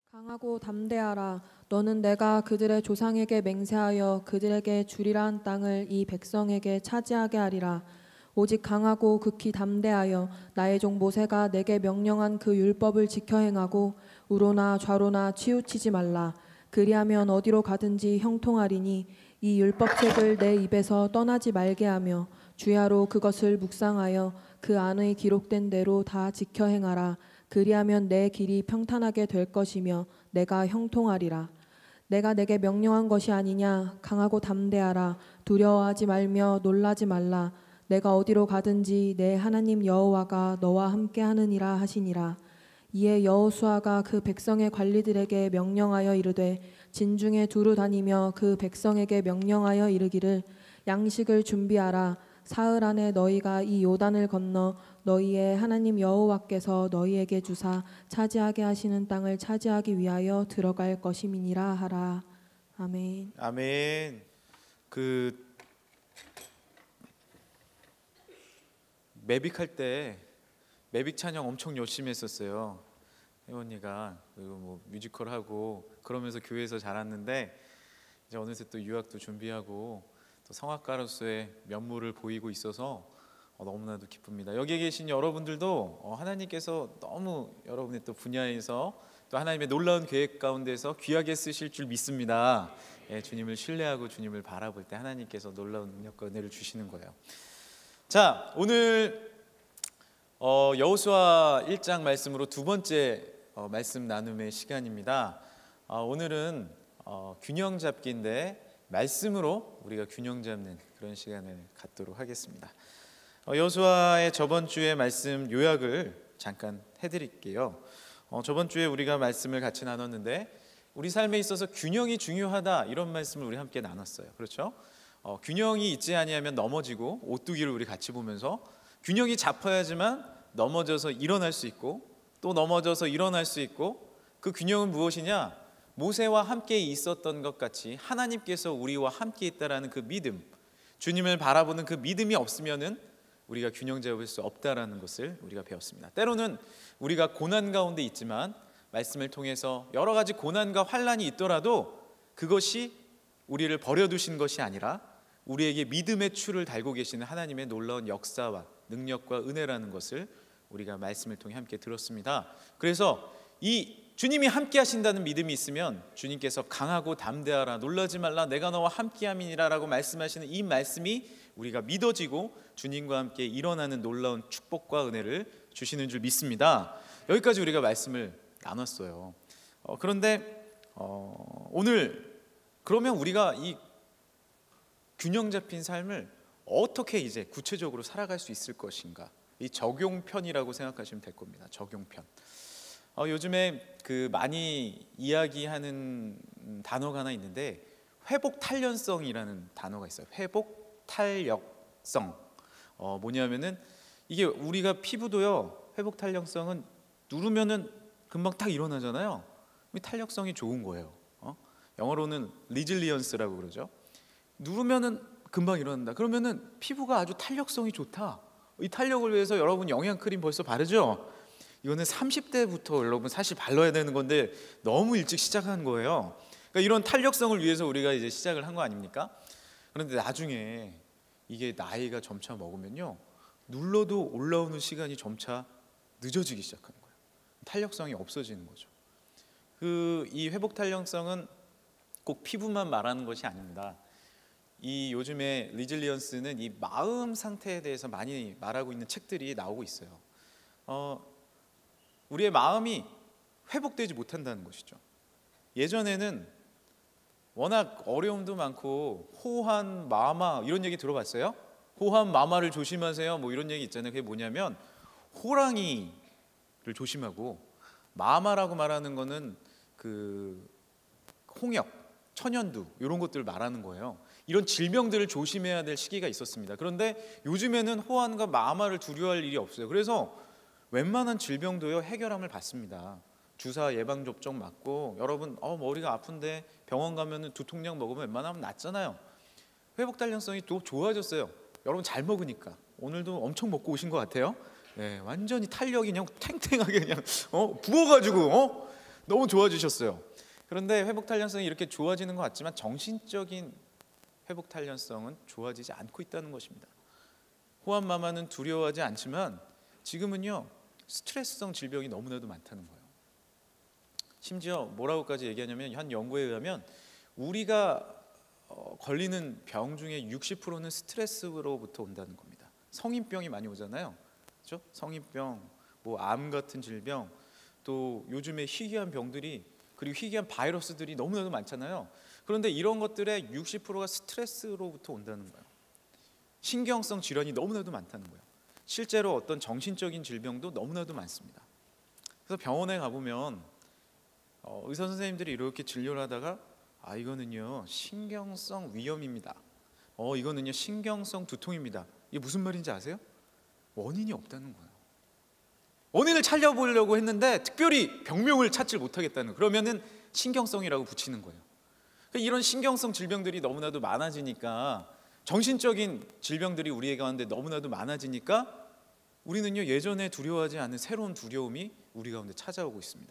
강하고 담대하라. 너는 내가 그들의 조상에게 맹세하여 그들에게 주리라 한 땅을 이 백성에게 차지하게 하리라. 오직 강하고 극히 담대하여 나의 종 모세가 내게 명령한 그 율법을 지켜 행하고 우로나 좌로나 치우치지 말라. 그리하면 어디로 가든지 형통하리니 이 율법책을 내 입에서 떠나지 말게 하며 주야로 그것을 묵상하여 그 안의 기록된 대로 다 지켜 행하라. 그리하면 내 길이 평탄하게 될 것이며 내가 형통하리라. 내가 내게 명령한 것이 아니냐. 강하고 담대하라. 두려워하지 말며 놀라지 말라. 내가 어디로 가든지 내 하나님 여호와가 너와 함께 하느니라 하시니라. 이에 여호수아가 그 백성의 관리들에게 명령하여 이르되 진중에 두루 다니며 그 백성에게 명령하여 이르기를 양식을 준비하라. 사흘 안에 너희가 이 요단을 건너 너희의 하나님 여호와께서 너희에게 주사 차지하게 하시는 땅을 차지하기 위하여 들어갈 것임이니라 하라. 아멘. 아멘. 매빅할 때 매빅 찬양 엄청 열심히 했었어요. 혜원이가 그리고 뭐 뮤지컬 하고 그러면서 교회에서 자랐는데 이제 어느새 또 유학도 준비하고 또 성악가로서의 면모를 보이고 있어서 너무나도 기쁩니다. 여기에 계신 여러분들도 하나님께서 너무 여러분의 또 분야에서 또 하나님의 놀라운 계획 가운데서 귀하게 쓰실 줄 믿습니다. 주님을 신뢰하고 주님을 바라볼 때 하나님께서 놀라운 능력과 은혜를 주시는 거예요. 자, 오늘 여호수아 1장 말씀으로 두 번째 말씀 나눔의 시간입니다. 오늘은 균형 잡기인데 말씀으로 우리가 균형 잡는 그런 시간을 갖도록 하겠습니다. 여호수아의 저번 주의 말씀 요약을 잠깐 해드릴게요. 저번 주에 우리가 말씀을 같이 나눴는데 우리 삶에 있어서 균형이 중요하다 이런 말씀을 우리 함께 나눴어요. 그렇죠? 균형이 있지 아니하면 넘어지고 오뚜기를 우리 같이 보면서 균형이 잡혀야지만 넘어져서 일어날 수 있고 또 넘어져서 일어날 수 있고 그 균형은 무엇이냐? 모세와 함께 있었던 것 같이 하나님께서 우리와 함께 있다라는 그 믿음, 주님을 바라보는 그 믿음이 없으면은 우리가 균형 잡을 수 없다라는 것을 우리가 배웠습니다. 때로는 우리가 고난 가운데 있지만 말씀을 통해서 여러 가지 고난과 환난이 있더라도 그것이 우리를 버려두신 것이 아니라 우리에게 믿음의 추를 달고 계시는 하나님의 놀라운 역사와 능력과 은혜라는 것을 우리가 말씀을 통해 함께 들었습니다. 그래서 이 주님이 함께 하신다는 믿음이 있으면 주님께서 강하고 담대하라, 놀라지 말라, 내가 너와 함께함이니라 라고 말씀하시는 이 말씀이 우리가 믿어지고 주님과 함께 일어나는 놀라운 축복과 은혜를 주시는 줄 믿습니다. 여기까지 우리가 말씀을 나눴어요. 그런데 오늘 그러면 우리가 이 균형 잡힌 삶을 어떻게 이제 구체적으로 살아갈 수 있을 것인가? 이 적용편이라고 생각하시면 될 겁니다. 적용편. 요즘에 많이 이야기하는 단어가 하나 있는데 회복 탄력성이라는 단어가 있어요. 회복 탄력성. 뭐냐면은 이게 우리가 피부도요. 회복 탄력성은 누르면은 금방 딱 일어나잖아요. 탄력성이 좋은 거예요. 영어로는 리질리언스라고 그러죠. 누르면은 금방 일어난다. 그러면은 피부가 아주 탄력성이 좋다. 이 탄력을 위해서 여러분 영양크림 벌써 바르죠? 이거는 30대부터 여러분 사실 발라야 되는 건데 너무 일찍 시작한 거예요. 그러니까 이런 탄력성을 위해서 우리가 이제 시작을 한 거 아닙니까? 그런데 나중에 이게 나이가 점차 먹으면요, 눌러도 올라오는 시간이 점차 늦어지기 시작하는 거예요. 탄력성이 없어지는 거죠. 이 회복 탄력성은 꼭 피부만 말하는 것이 아닙니다. 이 요즘에 리질리언스는 이 마음 상태에 대해서 많이 말하고 있는 책들이 나오고 있어요. 우리의 마음이 회복되지 못한다는 것이죠. 예전에는 워낙 어려움도 많고 호환, 마마 이런 얘기 들어봤어요? 호환, 마마를 조심하세요 뭐 이런 얘기 있잖아요. 그게 뭐냐면 호랑이를 조심하고, 마마라고 말하는 거는 홍역, 천연두 이런 것들을 말하는 거예요. 이런 질병들을 조심해야 될 시기가 있었습니다. 그런데 요즘에는 호환과 마마를 두려워할 일이 없어요. 그래서 웬만한 질병도요 해결함을 받습니다. 주사 예방접종 맞고, 여러분 머리가 아픈데 병원 가면 두통약 먹으면 웬만하면 낫잖아요. 회복 탄력성이 또 좋아졌어요. 여러분 잘 먹으니까. 오늘도 엄청 먹고 오신 것 같아요. 네, 완전히 탄력이 그냥 탱탱하게 그냥 부어가지고 너무 좋아지셨어요. 그런데 회복 탄력성이 이렇게 좋아지는 것 같지만 정신적인 회복 탄력성은 좋아지지 않고 있다는 것입니다. 호환 마마는 두려워하지 않지만 지금은요 스트레스성 질병이 너무나도 많다는 거예요. 심지어 뭐라고까지 얘기하냐면 한 연구에 의하면 우리가 걸리는 병 중에 60%는 스트레스로부터 온다는 겁니다. 성인병이 많이 오잖아요. 그렇죠? 성인병, 뭐 암 같은 질병, 또 요즘에 희귀한 병들이 그리고 희귀한 바이러스들이 너무나도 많잖아요. 그런데 이런 것들의 60%가 스트레스로부터 온다는 거예요. 신경성 질환이 너무나도 많다는 거예요. 실제로 어떤 정신적인 질병도 너무나도 많습니다. 그래서 병원에 가보면 의사 선생님들이 이렇게 진료를 하다가 이거는요 신경성 위염입니다. 이거는요 신경성 두통입니다. 이게 무슨 말인지 아세요? 원인이 없다는 거예요. 원인을 찾아보려고 했는데 특별히 병명을 찾지 못하겠다는, 그러면은 신경성이라고 붙이는 거예요. 그러니까 이런 신경성 질병들이 너무나도 많아지니까, 정신적인 질병들이 우리 가운데 너무나도 많아지니까 우리는요 예전에 두려워하지 않은 새로운 두려움이 우리 가운데 찾아오고 있습니다.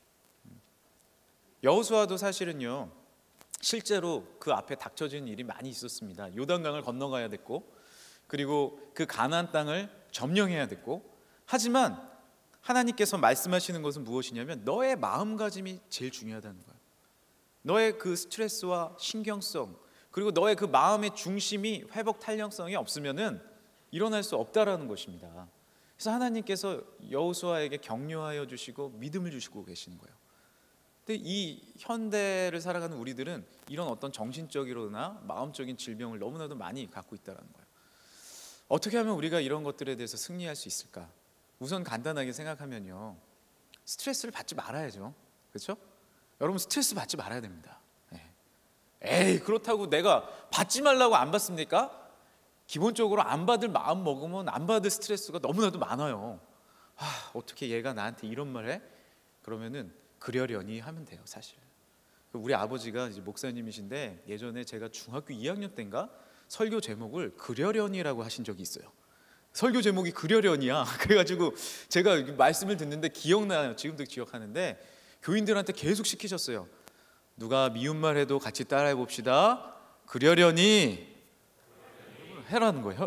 여호수아도 사실은요 실제로 그 앞에 닥쳐진 일이 많이 있었습니다. 요단강을 건너가야 됐고, 그리고 그 가나안 땅을 점령해야 됐고, 하지만 하나님께서 말씀하시는 것은 무엇이냐면 너의 마음가짐이 제일 중요하다는 거예요. 너의 그 스트레스와 신경성, 그리고 너의 그 마음의 중심이 회복 탄력성이 없으면은 일어날 수 없다라는 것입니다. 그래서 하나님께서 여호수아에게 격려하여 주시고 믿음을 주시고 계시는 거예요. 근데 이 현대를 살아가는 우리들은 이런 어떤 정신적이거나 마음적인 질병을 너무나도 많이 갖고 있다는 거예요. 어떻게 하면 우리가 이런 것들에 대해서 승리할 수 있을까? 우선 간단하게 생각하면요, 스트레스를 받지 말아야죠. 그렇죠? 여러분 스트레스 받지 말아야 됩니다. 에이 그렇다고 내가 받지 말라고 안 받습니까? 기본적으로 안 받을 마음 먹으면 안 받을 스트레스가 너무나도 많아요. 어떻게 얘가 나한테 이런 말 해? 그러면은 그러려니 하면 돼요. 사실 우리 아버지가 이제 목사님이신데 예전에 제가 중학교 2학년 때인가 설교 제목을 그러려니라고 하신 적이 있어요. 설교 제목이 그러려니야. 그래가지고 제가 말씀을 듣는데 기억나요. 지금도 기억하는데 교인들한테 계속 시키셨어요. 누가 미운 말 해도 같이 따라해 봅시다. 그러려니 해라는 거예요.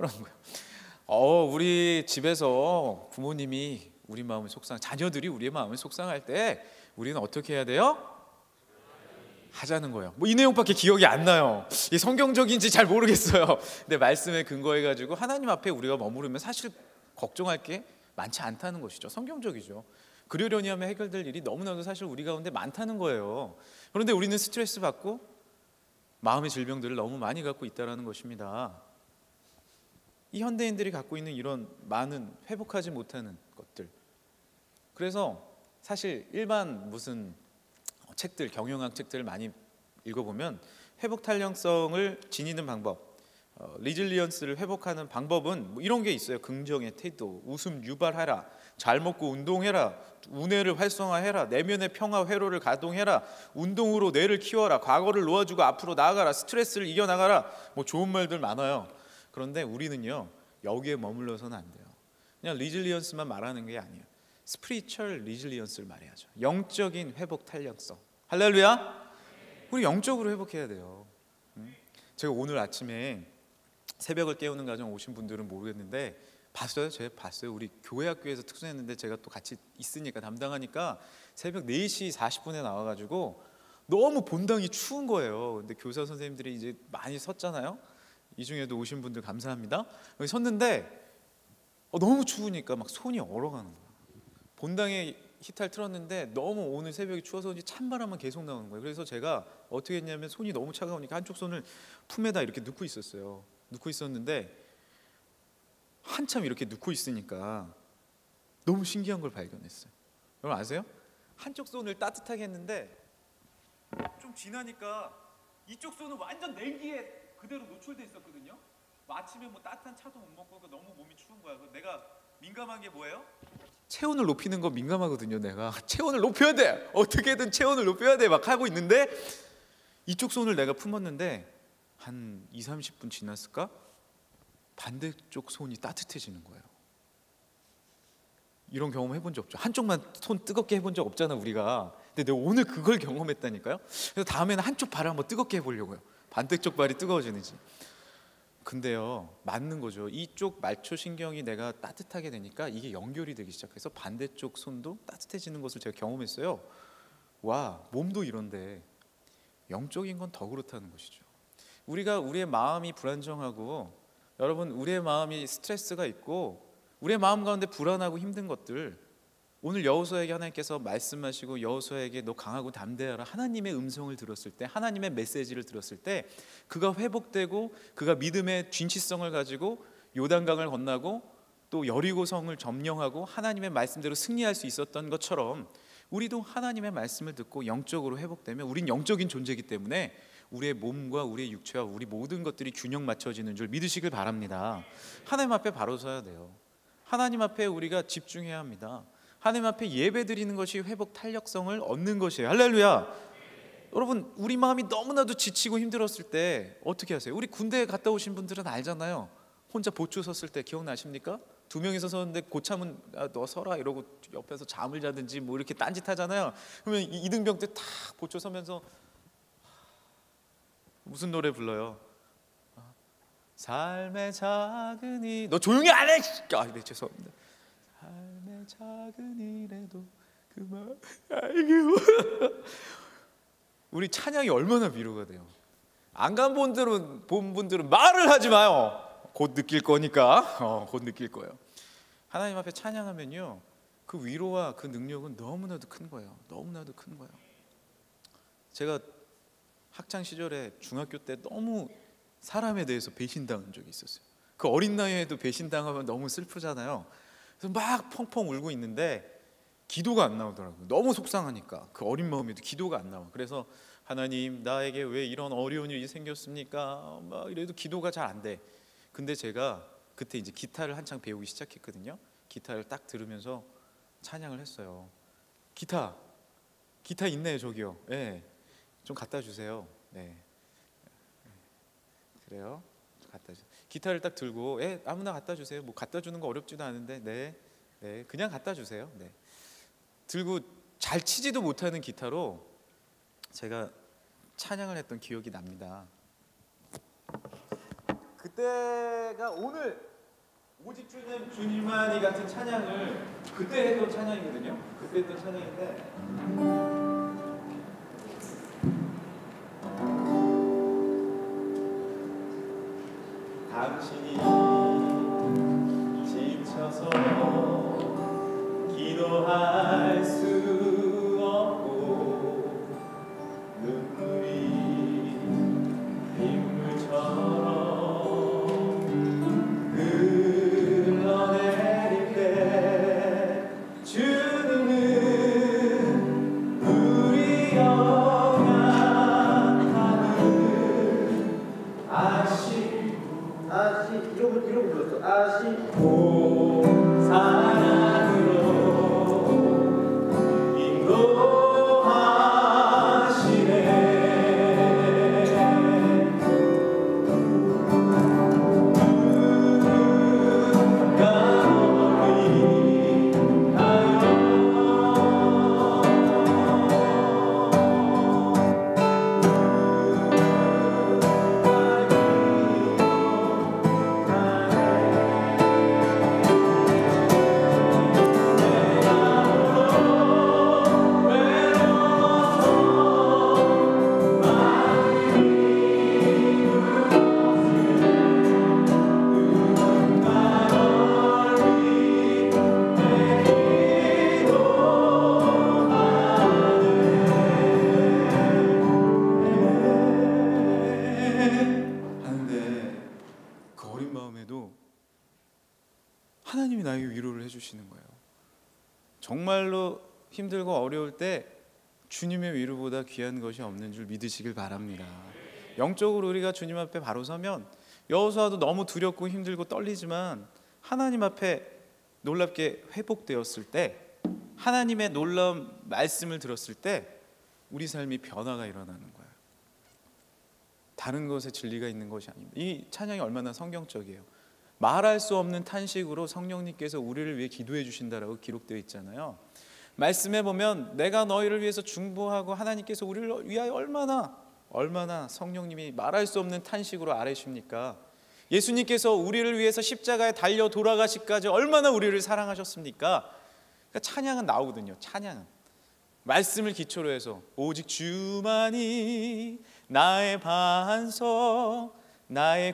우리 집에서 부모님이 우리 마음을 자녀들이 우리의 마음을 속상할 때 우리는 어떻게 해야 돼요? 하자는 거예요. 이 내용밖에 기억이 안 나요. 이 성경적인지 잘 모르겠어요. 근데 말씀에 근거해 가지고 하나님 앞에 우리가 머무르면 사실 걱정할 게 많지 않다는 것이죠. 성경적이죠. 그러려니 하면 해결될 일이 너무나도 사실 우리 가운데 많다는 거예요. 그런데 우리는 스트레스 받고 마음의 질병들을 너무 많이 갖고 있다는 것입니다. 이 현대인들이 갖고 있는 이런 많은 회복하지 못하는 것들, 그래서 사실 일반 무슨 책들, 경영학 책들을 많이 읽어보면 회복 탄력성을 지니는 방법, 리질리언스를 회복하는 방법은 이런 게 있어요. 긍정의 태도, 웃음 유발하라, 잘 먹고 운동해라, 우뇌를 활성화해라, 내면의 평화 회로를 가동해라, 운동으로 뇌를 키워라, 과거를 놓아주고 앞으로 나아가라, 스트레스를 이겨나가라. 좋은 말들 많아요. 그런데 우리는요 여기에 머물러서는 안 돼요. 그냥 리질리언스만 말하는 게 아니에요. 스피리추얼 리질리언스를 말해야죠. 영적인 회복 탄력성. 할렐루야. 우리 영적으로 회복해야 돼요. 제가 오늘 아침에 새벽을 깨우는 가정 오신 분들은 모르겠는데 봤어요? 제가 봤어요. 우리 교회 학교에서 특수했는데 제가 또 같이 있으니까 담당하니까 새벽 4시 40분에 나와가지고 너무 본당이 추운 거예요. 근데 교사 선생님들이 이제 많이 섰잖아요. 이 중에도 오신 분들 감사합니다. 여기 섰는데 너무 추우니까 막 손이 얼어가는 거예요. 본당에 히터를 틀었는데 너무 오늘 새벽이 추워서 그런지 찬바람만 계속 나오는 거예요. 그래서 제가 어떻게 했냐면 손이 너무 차가우니까 한쪽 손을 품에다 이렇게 넣고 있었어요. 넣고 있었는데 한참 이렇게 넣고 있으니까 너무 신기한 걸 발견했어요. 여러분 아세요? 한쪽 손을 따뜻하게 했는데 좀 지나니까 이쪽 손은 완전 냉기에 그대로 노출돼 있었거든요. 아침에 따뜻한 차도 못 먹고 너무 몸이 추운 거야. 그래서 내가 민감한 게 뭐예요? 체온을 높이는 거 민감하거든요. 내가 체온을 높여야 돼, 어떻게든 체온을 높여야 돼 막 하고 있는데 이쪽 손을 내가 품었는데 한 20-30분 지났을까? 반대쪽 손이 따뜻해지는 거예요. 이런 경험 해본 적 없죠? 한쪽만 손 뜨겁게 해본 적 없잖아 우리가. 근데 내가 오늘 그걸 경험했다니까요. 그래서 다음에는 한쪽 발을 한번 뜨겁게 해보려고요. 반대쪽 발이 뜨거워지는지. 근데요, 맞는 거죠. 이쪽 말초신경이 내가 따뜻하게 되니까 이게 연결이 되기 시작해서 반대쪽 손도 따뜻해지는 것을 제가 경험했어요. 와, 몸도 이런데 영적인 건 더 그렇다는 것이죠. 우리가 우리의 마음이 불안정하고, 여러분, 우리의 마음이 스트레스가 있고 우리의 마음 가운데 불안하고 힘든 것들, 오늘 여호수아에게 하나님께서 말씀하시고 여호수아에게 너 강하고 담대하라, 하나님의 음성을 들었을 때, 하나님의 메시지를 들었을 때 그가 회복되고 그가 믿음의 진취성을 가지고 요단강을 건너고 또 여리고성을 점령하고 하나님의 말씀대로 승리할 수 있었던 것처럼, 우리도 하나님의 말씀을 듣고 영적으로 회복되면, 우린 영적인 존재이기 때문에 우리의 몸과 우리의 육체와 우리 모든 것들이 균형 맞춰지는 줄 믿으시길 바랍니다. 하나님 앞에 바로 서야 돼요. 하나님 앞에 우리가 집중해야 합니다. 하나님 앞에 예배 드리는 것이 회복 탄력성을 얻는 것이에요. 할렐루야. 여러분, 우리 마음이 너무나도 지치고 힘들었을 때 어떻게 하세요? 우리 군대에 갔다 오신 분들은 알잖아요. 혼자 보초 섰을 때 기억나십니까? 두 명이서 섰는데 고참은 너 서라 이러고 옆에서 잠을 자든지 뭐 이렇게 딴짓하잖아요. 그러면 이등병 때 탁 보초 서면서 무슨 노래 불러요? 삶의 작은 일. 너 조용히 안 해! 네, 죄송합니다. 삶의 작은 일에도 그만. 아이고. 우리 찬양이 얼마나 위로가 돼요. 안 간 분들은 말을 하지 마요. 곧 느낄 거니까. 곧 느낄 거예요. 하나님 앞에 찬양하면요, 그 위로와 그 능력은 너무나도 큰 거예요. 너무나도 큰 거예요. 제가 학창 시절에 중학교 때 너무 사람에 대해서 배신당한 적이 있었어요. 그 어린 나이에도 배신당하면 너무 슬프잖아요. 그래서 막 펑펑 울고 있는데 기도가 안 나오더라고요. 너무 속상하니까. 그 어린 마음에도 기도가 안 나와. 그래서 하나님, 나에게 왜 이런 어려운 일이 생겼습니까? 막 이래도 기도가 잘 안 돼. 근데 제가 그때 이제 기타를 한창 배우기 시작했거든요. 기타를 딱 들으면서 찬양을 했어요. 기타 있네요, 저기요. 네. 좀 갖다 주세요. 네. 그래요? 갖다 주세요. 기타를 딱 들고, 아무나 갖다 주세요. 뭐 갖다 주는 거 어렵지도 않은데, 네, 그냥 갖다 주세요. 네. 들고 잘 치지도 못하는 기타로 제가 찬양을 했던 기억이 납니다. 그때가 오늘 오직 주는 주님만이 같은 찬양을 그때 했던 찬양이거든요. 그때 했던 찬양인데, 당신이 지쳐서 기도할 수 없고 눈물이 빗물처럼 흘러내릴 때 주님은 우리 영향하는 이러고 불렀어. 아시고 사랑으로 하나님이 나에게 위로를 해주시는 거예요. 정말로 힘들고 어려울 때 주님의 위로보다 귀한 것이 없는 줄 믿으시길 바랍니다. 영적으로 우리가 주님 앞에 바로 서면, 여호수아도 너무 두렵고 힘들고 떨리지만 하나님 앞에 놀랍게 회복되었을 때, 하나님의 놀라운 말씀을 들었을 때 우리 삶이 변화가 일어나는 거예요. 다른 것에 진리가 있는 것이 아닙니다. 이 찬양이 얼마나 성경적이에요. 말할 수 없는 탄식으로 성령님께서 우리를 위해 기도해 주신다라고 기록되어 있잖아요. 말씀해 보면 내가 너희를 위해서 중보하고 하나님께서 우리를 위하여 얼마나 성령님이 말할 수 없는 탄식으로 아뢰십니까? 예수님께서 우리를 위해서 십자가에 달려 돌아가시기까지 얼마나 우리를 사랑하셨습니까? 그러니까 찬양은 나오거든요. 찬양은 말씀을 기초로 해서 오직 주만이 나의 반석 나의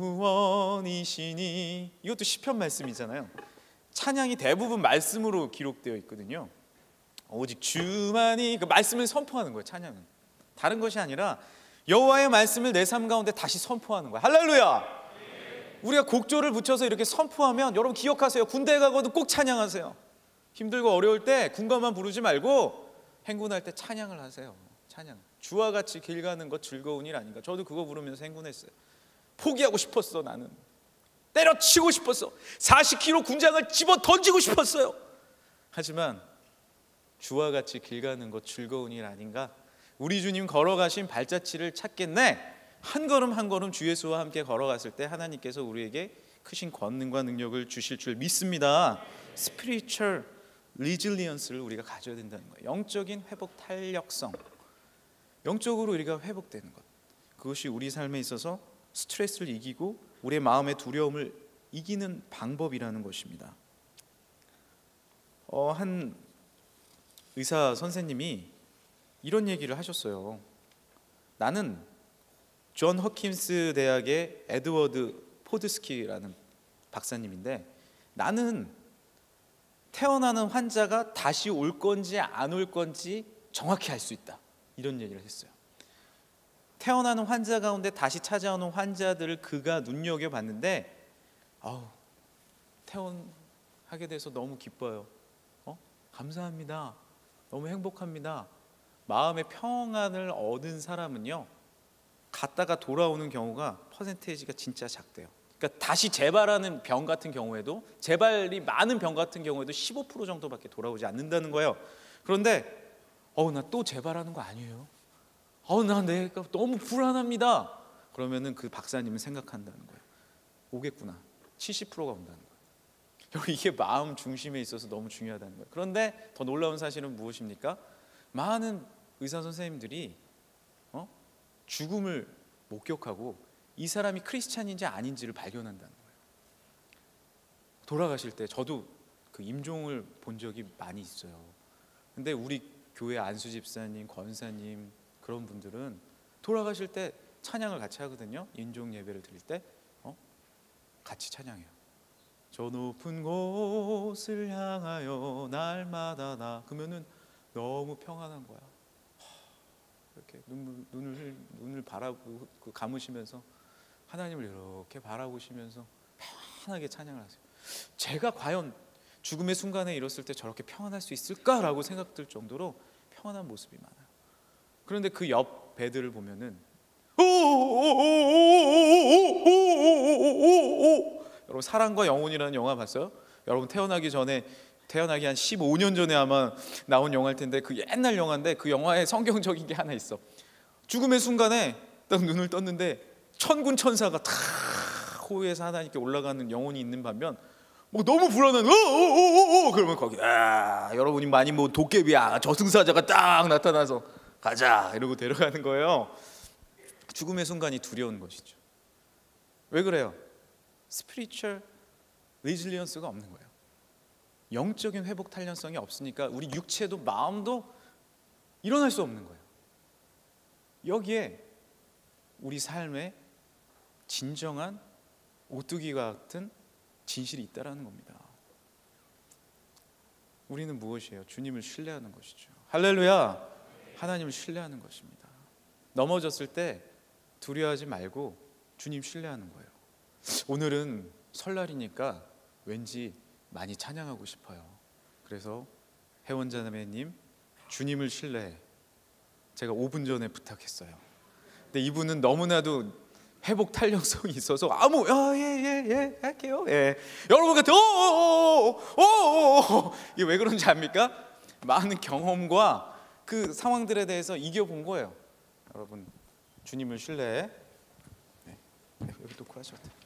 구원이시니, 이것도 시편 말씀이잖아요. 찬양이 대부분 말씀으로 기록되어 있거든요. 오직 주만이, 그 말씀을 선포하는 거예요. 찬양은 다른 것이 아니라 여호와의 말씀을 내 삶 가운데 다시 선포하는 거예요. 할렐루야. 우리가 곡조를 붙여서 이렇게 선포하면, 여러분 기억하세요. 군대 가고도 꼭 찬양하세요. 힘들고 어려울 때 군가만 부르지 말고 행군할 때 찬양을 하세요. 찬양. 주와 같이 길 가는 것 즐거운 일 아닌가. 저도 그거 부르면서 행군했어요. 포기하고 싶었어. 나는 때려치고 싶었어. 40kg 군장을 집어 던지고 싶었어요. 하지만 주와 같이 길 가는 것 즐거운 일 아닌가. 우리 주님 걸어가신 발자취를 찾겠네. 한 걸음 한 걸음 주 예수와 함께 걸어갔을 때 하나님께서 우리에게 크신 권능과 능력을 주실 줄 믿습니다. Spiritual resilience를 우리가 가져야 된다는 거예요. 영적인 회복 탄력성. 영적으로 우리가 회복되는 것, 그것이 우리 삶에 있어서 스트레스를 이기고 우리의 마음의 두려움을 이기는 방법이라는 것입니다. 한 의사 선생님이 이런 얘기를 하셨어요. 나는 존 허킨스 대학의 에드워드 포드스키라는 박사님인데, 나는 태어나는 환자가 다시 올 건지 안 올 건지 정확히 알 수 있다, 이런 얘기를 했어요. 태어나는 환자 가운데 다시 찾아오는 환자들을 그가 눈여겨봤는데, 퇴원하게 돼서 너무 기뻐요. 감사합니다. 너무 행복합니다. 마음의 평안을 얻은 사람은요, 갔다가 돌아오는 경우가 퍼센테이지가 진짜 작대요. 그러니까 다시 재발하는 병 같은 경우에도, 재발이 많은 병 같은 경우에도 15% 정도밖에 돌아오지 않는다는 거예요. 그런데 나 또 재발하는 거 아니에요? 나 내가 너무 불안합니다. 그러면은 그 박사님은 생각한다는 거예요. 오겠구나. 70%가 온다는 거예요. 여러분, 이게 마음 중심에 있어서 너무 중요하다는 거예요. 그런데 더 놀라운 사실은 무엇입니까? 많은 의사 선생님들이 죽음을 목격하고 이 사람이 크리스찬인지 아닌지를 발견한다는 거예요. 돌아가실 때 저도 그 임종을 본 적이 많이 있어요. 근데 우리 교회 안수 집사님, 권사님 그런 분들은 돌아가실 때 찬양을 같이 하거든요. 인종 예배를 드릴 때 같이 찬양해요. 저 높은 곳을 향하여 날마다 나. 그러면은 너무 평안한 거야. 이렇게 눈을 바라고 감으시면서 하나님을 이렇게 바라보시면서 편하게 찬양을 하세요. 제가 과연 죽음의 순간에 이뤘을 때 저렇게 평안할 수 있을까라고 생각들 정도로 평안한 모습이 많아요. 그런데 그 옆 배들을 보면은 여러분, 사랑과 영혼이라는 영화 봤어요? 여러분, 태어나기 한 15년 전에 아마 나온 영화일 텐데, 그 옛날 영화인데 그 영화에 성경적인 게 하나 있어. 죽음의 순간에 딱 눈을 떴는데 천군 천사가 다 호위에서 하나님께 올라가는 영혼이 있는 반면, 너무 불안한 그러면 거기 여러분이 많이 도깨비야 저승사자가 딱 나타나서 가자 이러고 데려가는 거예요. 죽음의 순간이 두려운 것이죠. 왜 그래요? 스피리추얼 리질리언스가 없는 거예요. 영적인 회복 탄력성이 없으니까 우리 육체도 마음도 일어날 수 없는 거예요. 여기에 우리 삶에 진정한 오뚜기 같은 진실이 있다라는 겁니다. 우리는 무엇이에요? 주님을 신뢰하는 것이죠. 할렐루야. 하나님을 신뢰하는 것입니다. 넘어졌을 때 두려워하지 말고 주님 신뢰하는 거예요. 오늘은 설날이니까 왠지 많이 찬양하고 싶어요. 그래서 혜원자매님, 주님을 신뢰해. 제가 5분 전에 부탁했어요. 근데 이분은 너무나도 회복 탄력성이 있어서 예 할게요. 예. 여러분 같은 이게 왜 그런지 압니까? 많은 경험과 그 상황들에 대해서 이겨본 거예요. 여러분, 주님을 신뢰해. 네, 여기 놓고 하셔도 돼요.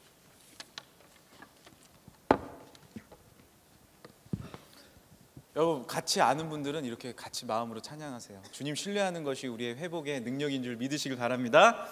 여러분 같이 아는 분들은 이렇게 같이 마음으로 찬양하세요. 주님 신뢰하는 것이 우리의 회복의 능력인 줄 믿으시길 바랍니다.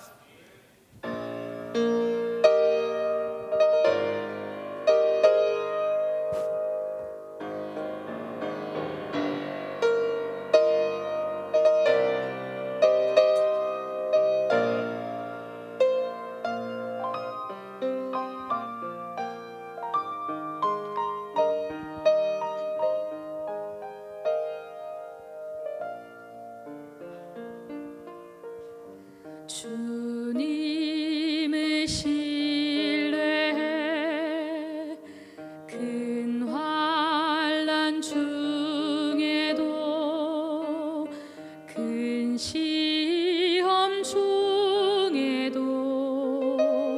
주님을 신뢰해 큰 환난 중에도 큰 시험 중에도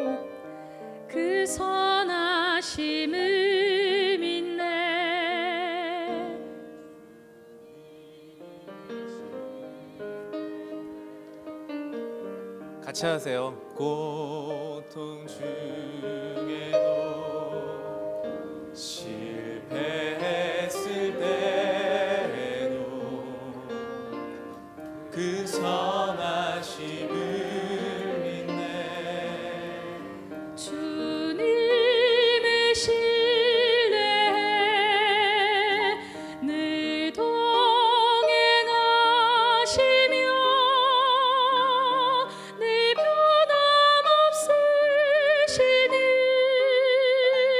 그 선하심을 믿네. 같이 하세요. 고통 중에도 실패했을 때에도 그 선하심을 믿네. 주님을 신뢰해 늘 동행하시며 늘 변함없으시는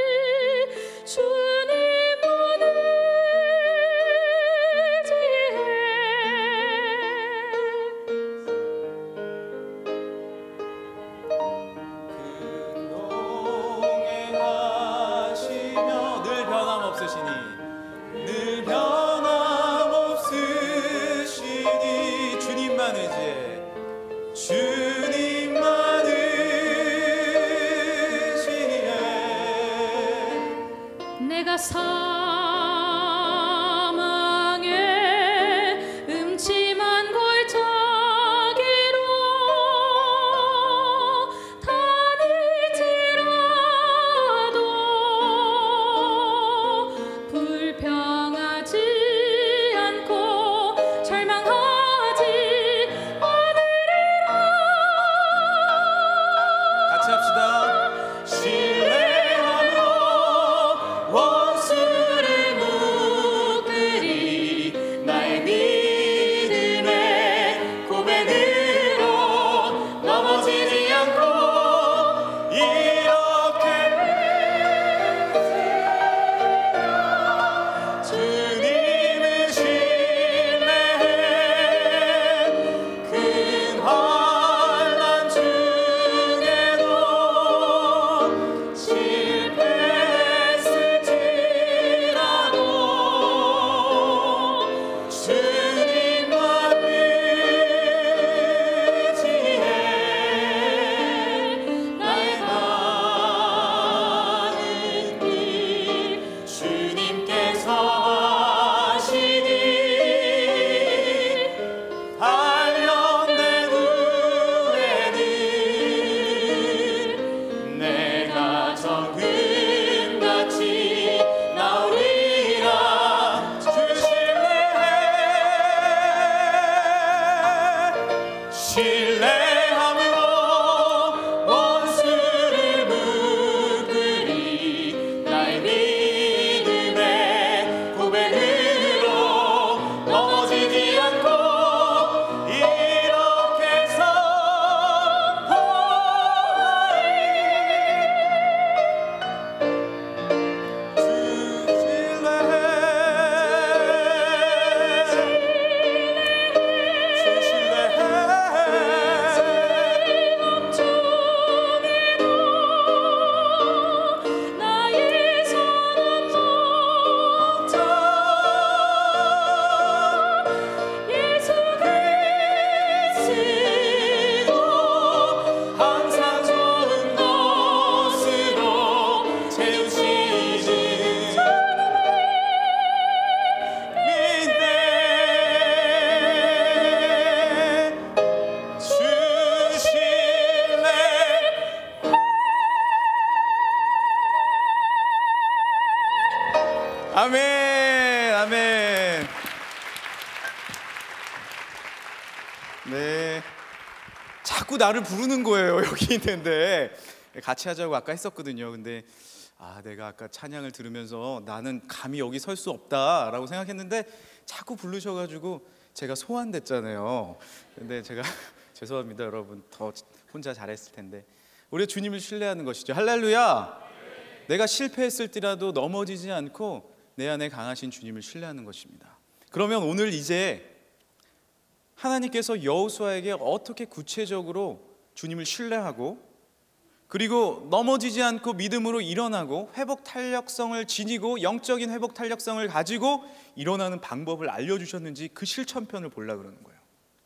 네. 자꾸 나를 부르는 거예요. 여기 있는데 같이 하자고 아까 했었거든요. 근데 내가 아까 찬양을 들으면서 나는 감히 여기 설 수 없다라고 생각했는데 자꾸 부르셔가지고 제가 소환됐잖아요. 근데 제가 죄송합니다, 여러분. 더 혼자 잘했을 텐데. 우리 주님을 신뢰하는 것이죠. 할렐루야. 내가 실패했을지라도 넘어지지 않고 내 안에 강하신 주님을 신뢰하는 것입니다. 그러면 오늘 이제 하나님께서 여호수아에게 어떻게 구체적으로 주님을 신뢰하고 그리고 넘어지지 않고 믿음으로 일어나고 회복 탄력성을 지니고 영적인 회복 탄력성을 가지고 일어나는 방법을 알려주셨는지 그 실천편을 보려고 그러는 거예요.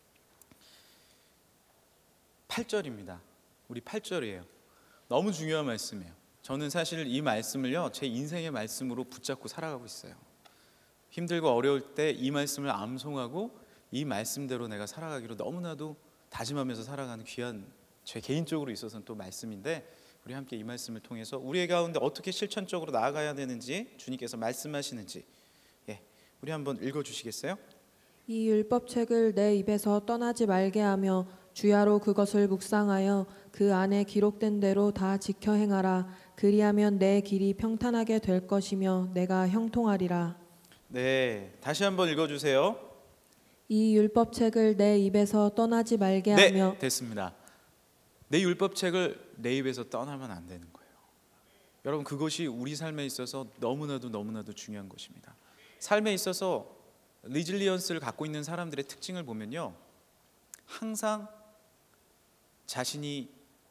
8절입니다. 우리 8절이에요. 너무 중요한 말씀이에요. 저는 사실 이 말씀을요, 제 인생의 말씀으로 붙잡고 살아가고 있어요. 힘들고 어려울 때 이 말씀을 암송하고 이 말씀대로 내가 살아가기로 너무나도 다짐하면서 살아가는 귀한, 제 개인적으로 있어서는 또 말씀인데, 우리 함께 이 말씀을 통해서 우리의 가운데 어떻게 실천적으로 나아가야 되는지 주님께서 말씀하시는지 우리 한번 읽어주시겠어요? 이 율법책을 내 입에서 떠나지 말게 하며 주야로 그것을 묵상하여 그 안에 기록된 대로 다 지켜 행하라. 그리하면 내 길이 평탄하게 될 것이며 내가 형통하리라. 네, 다시 한번 읽어주세요. 이 율법책을 내 입에서 떠나지 말게 하며. 네, 됐습니다. 내 율법책을 내 입에서 떠나면 안 되는 거예요. 여러분, 그것이 우리 삶에 있어서 너무나도 중요한 것입니다. 삶에 있어서 리질리언스를 갖고 있는 사람들의 특징을 보면요, 항상 자신이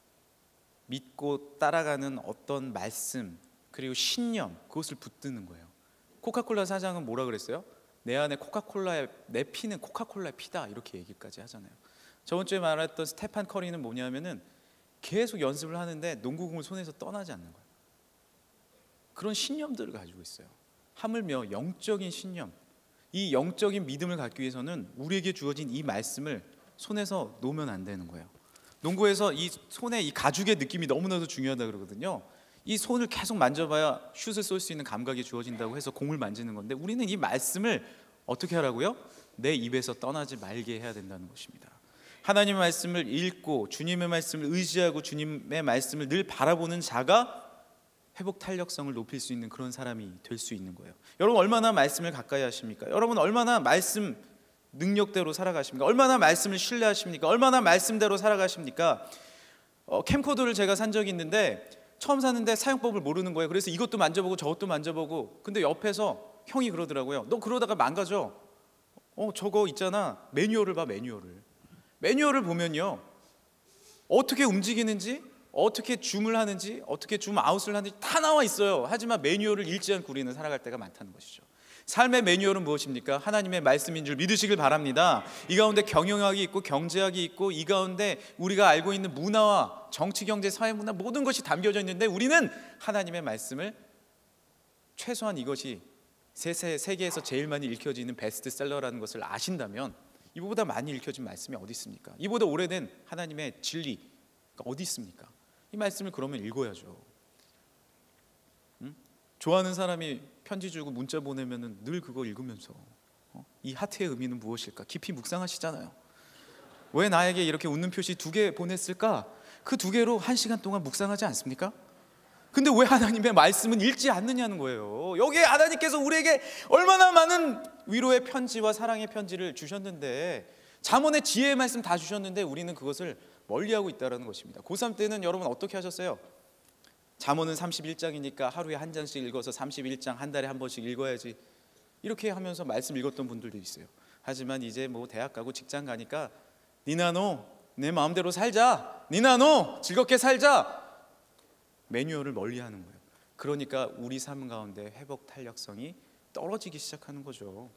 믿고 따라가는 어떤 말씀 그리고 신념, 그것을 붙드는 거예요. 코카콜라 사장은 뭐라 그랬어요? 내 안에 코카콜라의, 내 피는 코카콜라의 피다, 이렇게 얘기까지 하잖아요. 저번 주에 말했던 스테판 커리는 뭐냐면은 계속 연습을 하는데 농구공을 손에서 떠나지 않는 거예요. 그런 신념들을 가지고 있어요. 하물며 영적인 신념, 이 영적인 믿음을 갖기 위해서는 우리에게 주어진 이 말씀을 손에서 놓으면 안 되는 거예요. 농구에서 이 손에 이 가죽의 느낌이 너무나도 중요하다 그러거든요. 이 손을 계속 만져봐야 슛을 쏠 수 있는 감각이 주어진다고 해서 공을 만지는 건데, 우리는 이 말씀을 어떻게 하라고요? 내 입에서 떠나지 말게 해야 된다는 것입니다. 하나님의 말씀을 읽고 주님의 말씀을 의지하고 주님의 말씀을 늘 바라보는 자가 회복 탄력성을 높일 수 있는 그런 사람이 될 수 있는 거예요. 여러분, 얼마나 말씀을 가까이 하십니까? 여러분, 얼마나 말씀 능력대로 살아가십니까? 얼마나 말씀을 신뢰하십니까? 얼마나 말씀대로 살아가십니까? 캠코더를 제가 산 적이 있는데 처음 샀는데 사용법을 모르는 거예요. 그래서 이것도 만져보고 저것도 만져보고, 근데 옆에서 형이 그러더라고요. 너 그러다가 망가져. 저거 있잖아, 매뉴얼을 봐. 매뉴얼을 보면요, 어떻게 움직이는지, 어떻게 줌을 하는지, 어떻게 줌 아웃을 하는지 다 나와 있어요. 하지만 매뉴얼을 읽지 않고 우리는 살아갈 때가 많다는 것이죠. 삶의 매뉴얼은 무엇입니까? 하나님의 말씀인 줄 믿으시길 바랍니다. 이 가운데 경영학이 있고 경제학이 있고, 이 가운데 우리가 알고 있는 문화와 정치, 경제, 사회, 문화 모든 것이 담겨져 있는데, 우리는 하나님의 말씀을, 최소한 이것이 세계에서 제일 많이 읽혀지는 베스트셀러라는 것을 아신다면, 이보다 많이 읽혀진 말씀이 어디 있습니까? 이보다 오래된 하나님의 진리가 어디 있습니까? 이 말씀을 그러면 읽어야죠. 좋아하는 사람이 편지 주고 문자 보내면은 늘 그거 읽으면서 이 하트의 의미는 무엇일까? 깊이 묵상하시잖아요. 왜 나에게 이렇게 웃는 표시 2개 보냈을까? 그 2개로 1시간 동안 묵상하지 않습니까? 근데 왜 하나님의 말씀은 읽지 않느냐는 거예요. 여기에 하나님께서 우리에게 얼마나 많은 위로의 편지와 사랑의 편지를 주셨는데, 잠언의 지혜의 말씀 다 주셨는데 우리는 그것을 멀리하고 있다는 것입니다. 고3 때는 여러분 어떻게 하셨어요? 잠언은 31장이니까 하루에 한 장씩 읽어서 31장 한 달에 한 번씩 읽어야지, 이렇게 하면서 말씀 읽었던 분들도 있어요. 하지만 이제 뭐 대학 가고 직장 가니까 니나노 내 마음대로 살자, 니나노 즐겁게 살자, 매뉴얼을 멀리하는 거예요. 그러니까 우리 삶 가운데 회복 탄력성이 떨어지기 시작하는 거죠.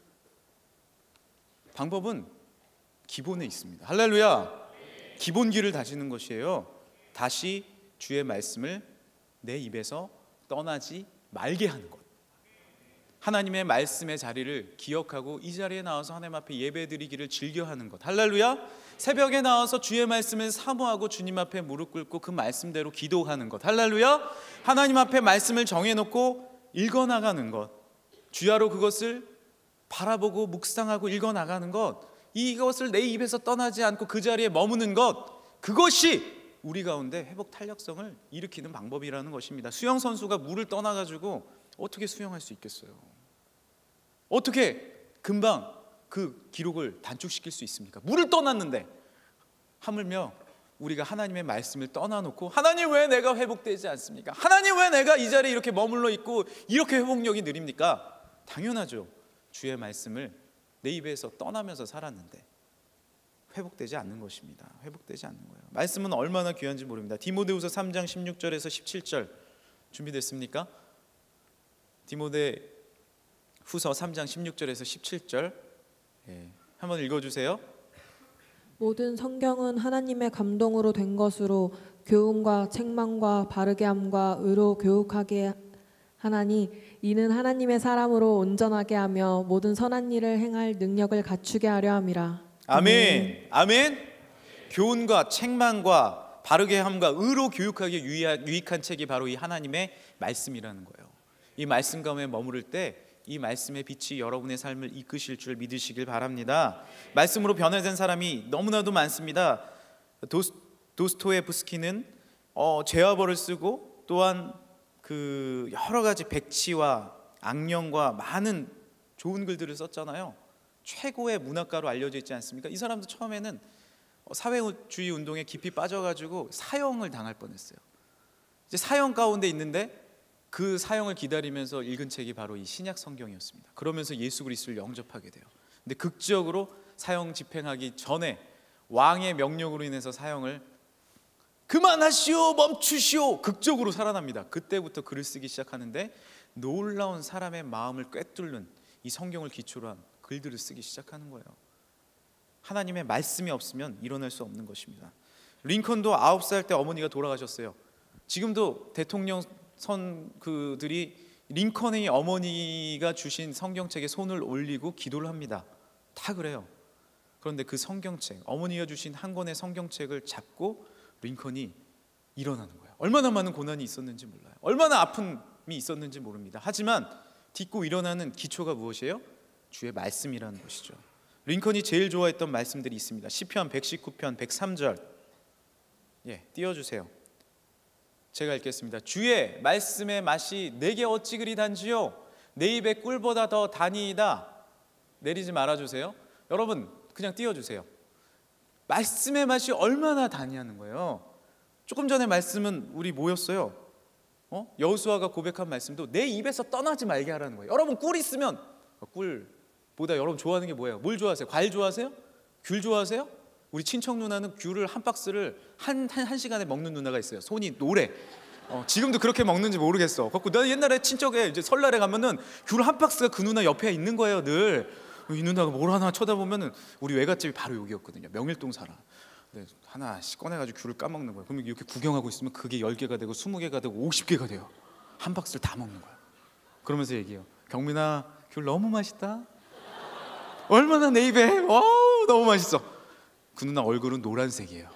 방법은 기본에 있습니다. 할렐루야. 기본기를 다지는 것이에요. 다시 주의 말씀을 내 입에서 떠나지 말게 하는 것. 하나님의 말씀의 자리를 기억하고 이 자리에 나와서 하나님 앞에 예배드리기를 즐겨하는 것. 할렐루야. 새벽에 나와서 주의 말씀을 사모하고 주님 앞에 무릎 꿇고 그 말씀대로 기도하는 것. 할렐루야. 하나님 앞에 말씀을 정해놓고 읽어나가는 것, 주야로 그것을 바라보고 묵상하고 읽어나가는 것, 이것을 내 입에서 떠나지 않고 그 자리에 머무는 것, 그것이 우리 가운데 회복 탄력성을 일으키는 방법이라는 것입니다. 수영 선수가 물을 떠나가지고 어떻게 수영할 수 있겠어요? 어떻게 금방 그 기록을 단축시킬 수 있습니까? 물을 떠났는데. 하물며 우리가 하나님의 말씀을 떠나놓고 하나님 왜 내가 회복되지 않습니까? 하나님 왜 내가 이 자리에 이렇게 머물러 있고 이렇게 회복력이 느립니까? 당연하죠. 주의 말씀을 내 입에서 떠나면서 살았는데 회복되지 않는 것입니다. 회복되지 않는 거예요. 말씀은 얼마나 귀한지 모릅니다. 디모데후서 3장 16절에서 17절 준비됐습니까? 디모데후서 3장 16절에서 17절 한번 읽어주세요. 모든 성경은 하나님의 감동으로 된 것으로 교훈과 책망과 바르게 함과 의로 교육하게 하나니 이는 하나님의 사람으로 온전하게 하며 모든 선한 일을 행할 능력을 갖추게 하려 함이라. 아멘. 아멘. 교훈과 책망과 바르게 함과 의로 교육하기에 유익한 책이 바로 이 하나님의 말씀이라는 거예요. 이 말씀 가운데 머무를 때 이 말씀의 빛이 여러분의 삶을 이끄실 줄 믿으시길 바랍니다. 말씀으로 변화된 사람이 너무나도 많습니다. 도스토예브스키는 죄와 벌을 쓰고 또한 그 여러 가지 백치와 악령과 많은 좋은 글들을 썼잖아요. 최고의 문학가로 알려져 있지 않습니까? 이 사람도 처음에는 사회주의 운동에 깊이 빠져가지고 사형을 당할 뻔했어요. 이제 사형 가운데 있는데 그 사형을 기다리면서 읽은 책이 바로 이 신약 성경이었습니다. 그러면서 예수 그리스도를 영접하게 돼요. 근데 극적으로 사형 집행하기 전에 왕의 명령으로 인해서 사형을 그만하시오, 멈추시오, 극적으로 살아납니다. 그때부터 글을 쓰기 시작하는데 놀라운 사람의 마음을 꿰뚫는 이 성경을 기초로 한 글들을 쓰기 시작하는 거예요. 하나님의 말씀이 없으면 일어날 수 없는 것입니다. 링컨도 9살 때 어머니가 돌아가셨어요. 지금도 대통령 그들이 링컨의 어머니가 주신 성경책에 손을 올리고 기도를 합니다. 다 그래요. 그런데 그 성경책, 어머니가 주신 한 권의 성경책을 잡고 링컨이 일어나는 거예요. 얼마나 많은 고난이 있었는지 몰라요. 얼마나 아픔이 있었는지 모릅니다. 하지만 딛고 일어나는 기초가 무엇이에요? 주의 말씀이라는 것이죠. 링컨이 제일 좋아했던 말씀들이 있습니다. 시편 119편 103절 띄워주세요. 제가 읽겠습니다. 주의 말씀의 맛이 내게 어찌 그리 단지요 내 입에 꿀보다 더 단이이다. 내리지 말아주세요. 여러분 그냥 띄워주세요. 말씀의 맛이 얼마나 단이하는 거예요. 조금 전에 말씀은 우리 뭐였어요? 여호수아가 고백한 말씀도 내 입에서 떠나지 말게 하라는 거예요. 여러분 꿀 있으면 꿀보다 여러분 좋아하는 게 뭐예요? 뭘 좋아하세요? 과일 좋아하세요? 귤 좋아하세요? 우리 친척 누나는 귤을 한 박스를 한 시간에 먹는 누나가 있어요. 손이 노래. 지금도 그렇게 먹는지 모르겠어. 그래서 나 옛날에 친척에 이제 설날에 가면은 귤 한 박스가 그 누나 옆에 있는 거예요. 늘 이 누나가 뭘 하나 쳐다보면은 우리 외갓집이 바로 여기였거든요. 명일동 살아. 네, 하나씩 꺼내가지고 귤을 까먹는 거예요. 그러면 이렇게 구경하고 있으면 그게 10개가 되고 20개가 되고 50개가 돼요. 한 박스를 다 먹는 거야. 그러면서 얘기해요. 경민아, 귤 너무 맛있다. 얼마나 내 입에 너무 맛있어. 그 누나 얼굴은 노란색이에요.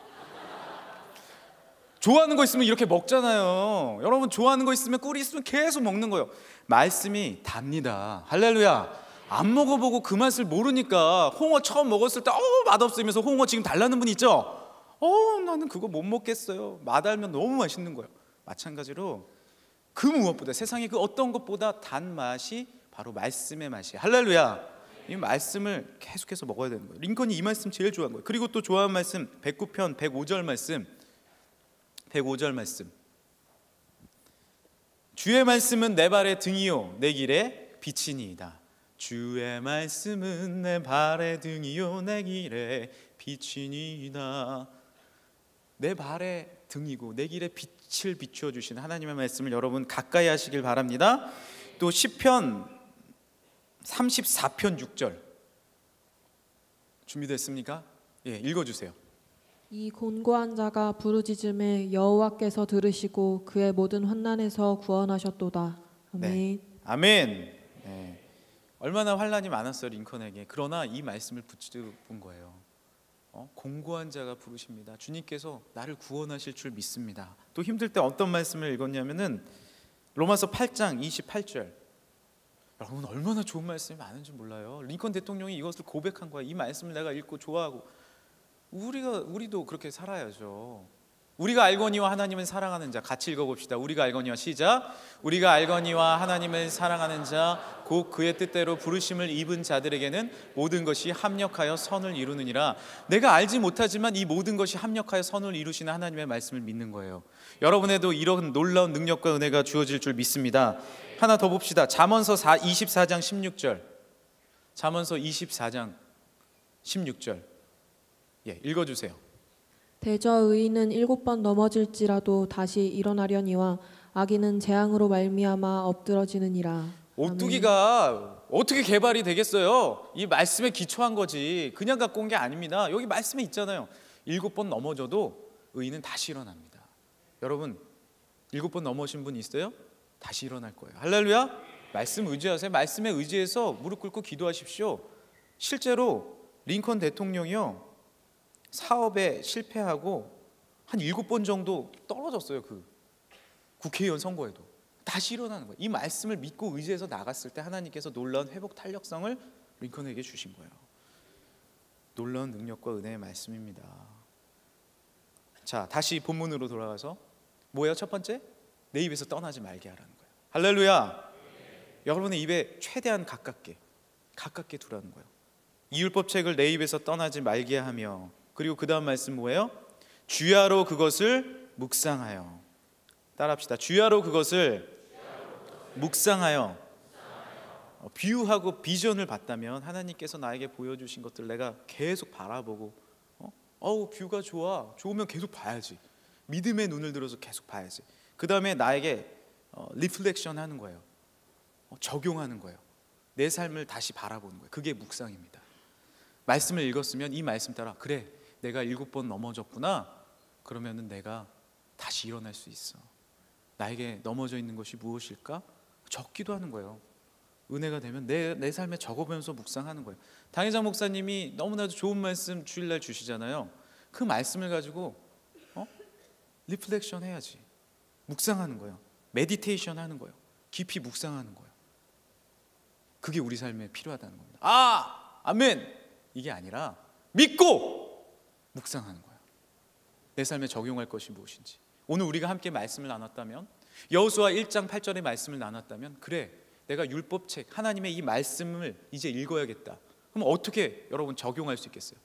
좋아하는 거 있으면 이렇게 먹잖아요. 여러분 좋아하는 거 있으면 꿀이 있으면 계속 먹는 거예요. 말씀이 답니다. 할렐루야. 안 먹어보고 그 맛을 모르니까 홍어 처음 먹었을 때 맛없으면서 홍어 지금 달라는 분 있죠? 나는 그거 못 먹겠어요. 맛 알면 너무 맛있는 거예요. 마찬가지로 그 무엇보다 세상의 그 어떤 것보다 단맛이 바로 말씀의 맛이에요. 할렐루야. 이 말씀을 계속해서 먹어야 되는 거예요. 링컨이 이 말씀 제일 좋아한 거예요. 그리고 또 좋아하는 말씀 109편 105절 말씀 105절 말씀 주의 말씀은 내 발의 등이요 내 길의 빛이니이다. 주의 말씀은 내 발의 등이요 내 길의 빛이니이다. 내 발의 등이고 내 길의 빛을 비추어 주시는 하나님의 말씀을 여러분 가까이 하시길 바랍니다. 또 시편 34편 6절 준비됐습니까? 읽어주세요. 이 곤고한 자가 부르짖음에 여호와께서 들으시고 그의 모든 환난에서 구원하셨도다. 아멘. 네. 아멘. 얼마나 환난이 많았어요 링컨에게. 그러나 이 말씀을 붙잡은 거예요. 공고한 자가 부르십니다. 주님께서 나를 구원하실 줄 믿습니다. 또 힘들 때 어떤 말씀을 읽었냐면은 로마서 8장 28절. 여러분 얼마나 좋은 말씀이 많은지 몰라요. 링컨 대통령이 이것을 고백한 거야. 이 말씀을 내가 읽고 좋아하고 우리도 그렇게 살아야죠. 우리가 알거니와 하나님을 사랑하는 자, 같이 읽어봅시다. 우리가 알거니와, 시작. 우리가 알거니와 하나님을 사랑하는 자 곧 그의 뜻대로 부르심을 입은 자들에게는 모든 것이 합력하여 선을 이루느니라. 내가 알지 못하지만 이 모든 것이 합력하여 선을 이루시는 하나님의 말씀을 믿는 거예요. 여러분에도 이런 놀라운 능력과 은혜가 주어질 줄 믿습니다. 하나 더 봅시다. 잠언서 24장 16절. 잠언서 24장 16절. 예, 읽어주세요. 대저 의인은 7번 넘어질지라도 다시 일어나려니와 악인은 재앙으로 말미암아 엎드러지느니라. 오뚜기가 어떻게 개발이 되겠어요? 이 말씀에 기초한 거지. 그냥 갖고 온 게 아닙니다. 여기 말씀에 있잖아요. 7번 넘어져도 의인은 다시 일어납니다. 여러분 7번 넘어진 분 있어요? 다시 일어날 거예요. 할렐루야. 말씀 의지하세요. 말씀에 의지해서 무릎 꿇고 기도하십시오. 실제로 링컨 대통령이요, 사업에 실패하고 한 7번 정도 떨어졌어요. 그 국회의원 선거에도 다시 일어나는 거예요. 이 말씀을 믿고 의지해서 나갔을 때 하나님께서 놀라운 회복 탄력성을 링컨에게 주신 거예요. 놀라운 능력과 은혜의 말씀입니다. 자, 다시 본문으로 돌아가서 뭐예요? 첫 번째, 내 입에서 떠나지 말게 하라는 거예요. 할렐루야. 여러분의 입에 최대한 가깝게 두라는 거예요. 이 율법책을 내 입에서 떠나지 말게 하며, 그리고 그 다음 말씀 뭐예요? 주야로 그것을 묵상하여. 따라합시다. 주야로 그것을 묵상하여. 비유하고 비전을 봤다면 하나님께서 나에게 보여주신 것들 내가 계속 바라보고, 뷰가 좋으면 계속 봐야지. 믿음의 눈을 들어서 계속 봐야지. 그 다음에 나에게 리플렉션 하는 거예요. 적용하는 거예요. 내 삶을 다시 바라보는 거예요. 그게 묵상입니다. 말씀을 읽었으면 이 말씀 따라, 그래 내가 7번 넘어졌구나. 그러면은 내가 다시 일어날 수 있어. 나에게 넘어져 있는 것이 무엇일까? 적기도 하는 거예요. 은혜가 되면 내 삶에 적어보면서 묵상하는 거예요. 당회장 목사님이 너무나도 좋은 말씀 주일날 주시잖아요. 그 말씀을 가지고 리플렉션 해야지. 묵상하는 거예요. 메디테이션 하는 거예요. 깊이 묵상하는 거예요. 그게 우리 삶에 필요하다는 겁니다. 아멘. 이게 아니라 믿고 묵상하는 거예요. 내 삶에 적용할 것이 무엇인지. 오늘 우리가 함께 말씀을 나눴다면, 여호수아 1장 8절의 말씀을 나눴다면, 그래 내가 율법책 하나님의 이 말씀을 이제 읽어야겠다. 그럼 어떻게 여러분 적용할 수 있겠어요?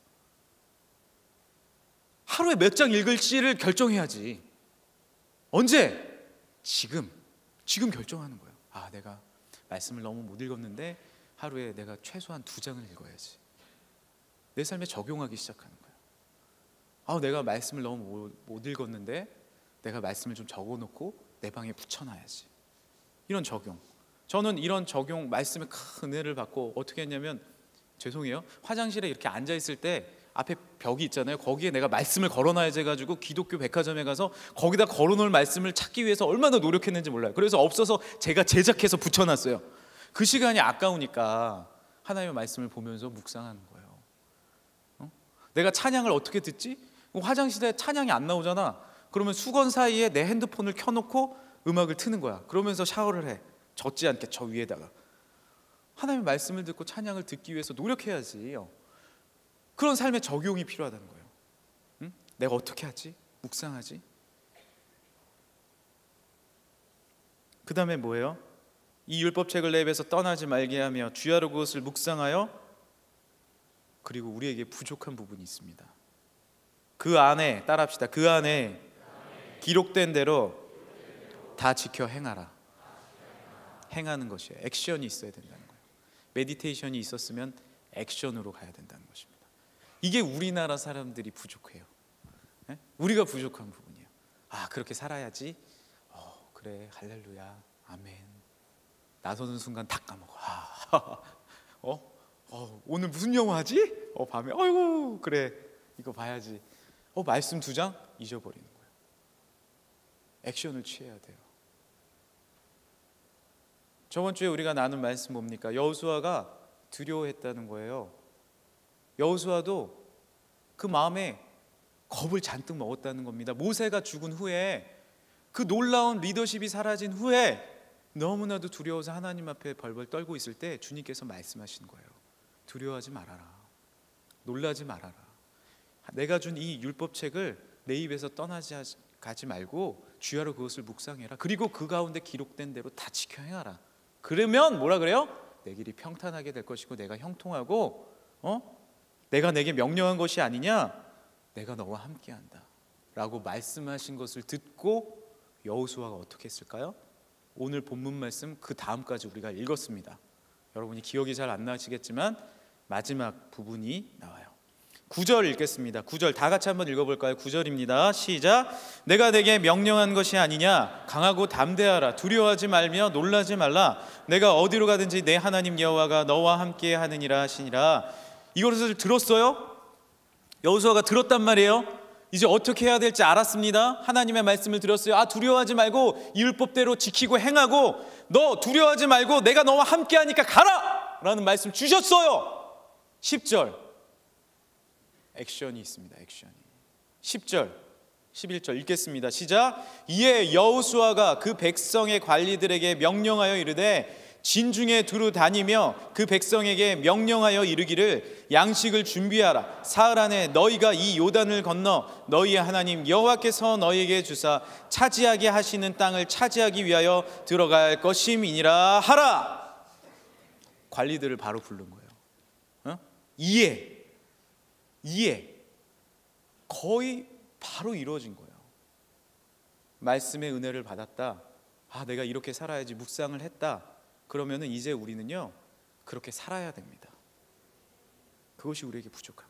하루에 몇 장 읽을지를 결정해야지. 언제? 지금 결정하는 거예요. 내가 말씀을 너무 못 읽었는데 하루에 내가 최소한 2장을 읽어야지. 내 삶에 적용하기 시작하는 거예요. 내가 말씀을 너무 못 읽었는데 내가 말씀을 좀 적어놓고 내 방에 붙여놔야지. 이런 적용. 저는 이런 적용, 말씀의 큰 은혜를 받고 어떻게 했냐면, 죄송해요, 화장실에 이렇게 앉아있을 때 앞에 벽이 있잖아요. 거기에 내가 말씀을 걸어놔야지 해가지고 기독교 백화점에 가서 거기다 걸어놓을 말씀을 찾기 위해서 얼마나 노력했는지 몰라요. 그래서 없어서 제가 제작해서 붙여놨어요. 그 시간이 아까우니까 하나님의 말씀을 보면서 묵상하는 거예요. 내가 찬양을 어떻게 듣지? 화장실에 찬양이 안 나오잖아. 그러면 수건 사이에 내 핸드폰을 켜놓고 음악을 트는 거야. 그러면서 샤워를 해. 젖지 않게 저 위에다가. 하나님의 말씀을 듣고 찬양을 듣기 위해서 노력해야지. 그런 삶의 적용이 필요하다는 거예요. 응? 내가 어떻게 하지? 묵상하지? 그 다음에 뭐예요? 이 율법책을 내 입에서 떠나지 말게 하며 주야로 그것을 묵상하여. 그리고 우리에게 부족한 부분이 있습니다. 그 안에, 따라합시다. 그 안에 기록된 대로 다 지켜 행하라. 행하는 것이에요. 액션이 있어야 된다는 거예요. 메디테이션이 있었으면 액션으로 가야 된다는 것입니다. 이게 우리나라 사람들이 부족해요. 네? 우리가 부족한 부분이에요. 그렇게 살아야지. 그래, 할렐루야, 아멘. 나서는 순간 다 까먹어. 오늘 무슨 영화 하지? 밤에 아이고 그래 이거 봐야지. 말씀 2장 잊어버리는 거예요. 액션을 취해야 돼요. 저번 주에 우리가 나눈 말씀 뭡니까? 여호수아가 두려워했다는 거예요. 여호수아도 그 마음에 겁을 잔뜩 먹었다는 겁니다. 모세가 죽은 후에, 그 놀라운 리더십이 사라진 후에 너무나도 두려워서 하나님 앞에 벌벌 떨고 있을 때 주님께서 말씀하시는 거예요. 두려워하지 말아라. 놀라지 말아라. 내가 준 이 율법책을 내 입에서 가지 말고 주야로 그것을 묵상해라. 그리고 그 가운데 기록된 대로 다 지켜 행하라. 그러면 뭐라 그래요? 내 길이 평탄하게 될 것이고 내가 형통하고 내가 내게 명령한 것이 아니냐? 내가 너와 함께한다 라고 말씀하신 것을 듣고 여호수아가 어떻게 했을까요? 오늘 본문 말씀 그 다음까지 우리가 읽었습니다. 여러분이 기억이 잘 안 나시겠지만 마지막 부분이 나와요. 9절 읽겠습니다. 9절 다 같이 한번 읽어볼까요? 9절입니다. 시작. 내가 내게 명령한 것이 아니냐? 강하고 담대하라. 두려워하지 말며 놀라지 말라. 내가 어디로 가든지 내 하나님 여호와가 너와 함께 하느니라 하시니라. 이것을 들었어요? 여호수아가 들었단 말이에요. 이제 어떻게 해야 될지 알았습니다. 하나님의 말씀을 들었어요. 두려워하지 말고 이 율법대로 지키고 행하고 너 두려워하지 말고 내가 너와 함께 하니까 가라! 라는 말씀 주셨어요. 10절 액션이 있습니다. 액션이. 10절 11절 읽겠습니다. 시작. 이에 여호수아가 그 백성의 관리들에게 명령하여 이르되 진중에 두루 다니며 그 백성에게 명령하여 이르기를 양식을 준비하라. 사흘 안에 너희가 이 요단을 건너 너희의 하나님 여호와께서 너희에게 주사 차지하게 하시는 땅을 차지하기 위하여 들어갈 것임이니라 하라. 관리들을 바로 부른 거예요. 이해 거의 바로 이루어진 거예요. 말씀의 은혜를 받았다. 내가 이렇게 살아야지 묵상을 했다. 그러면은 이제 우리는요 그렇게 살아야 됩니다. 그것이 우리에게 부족한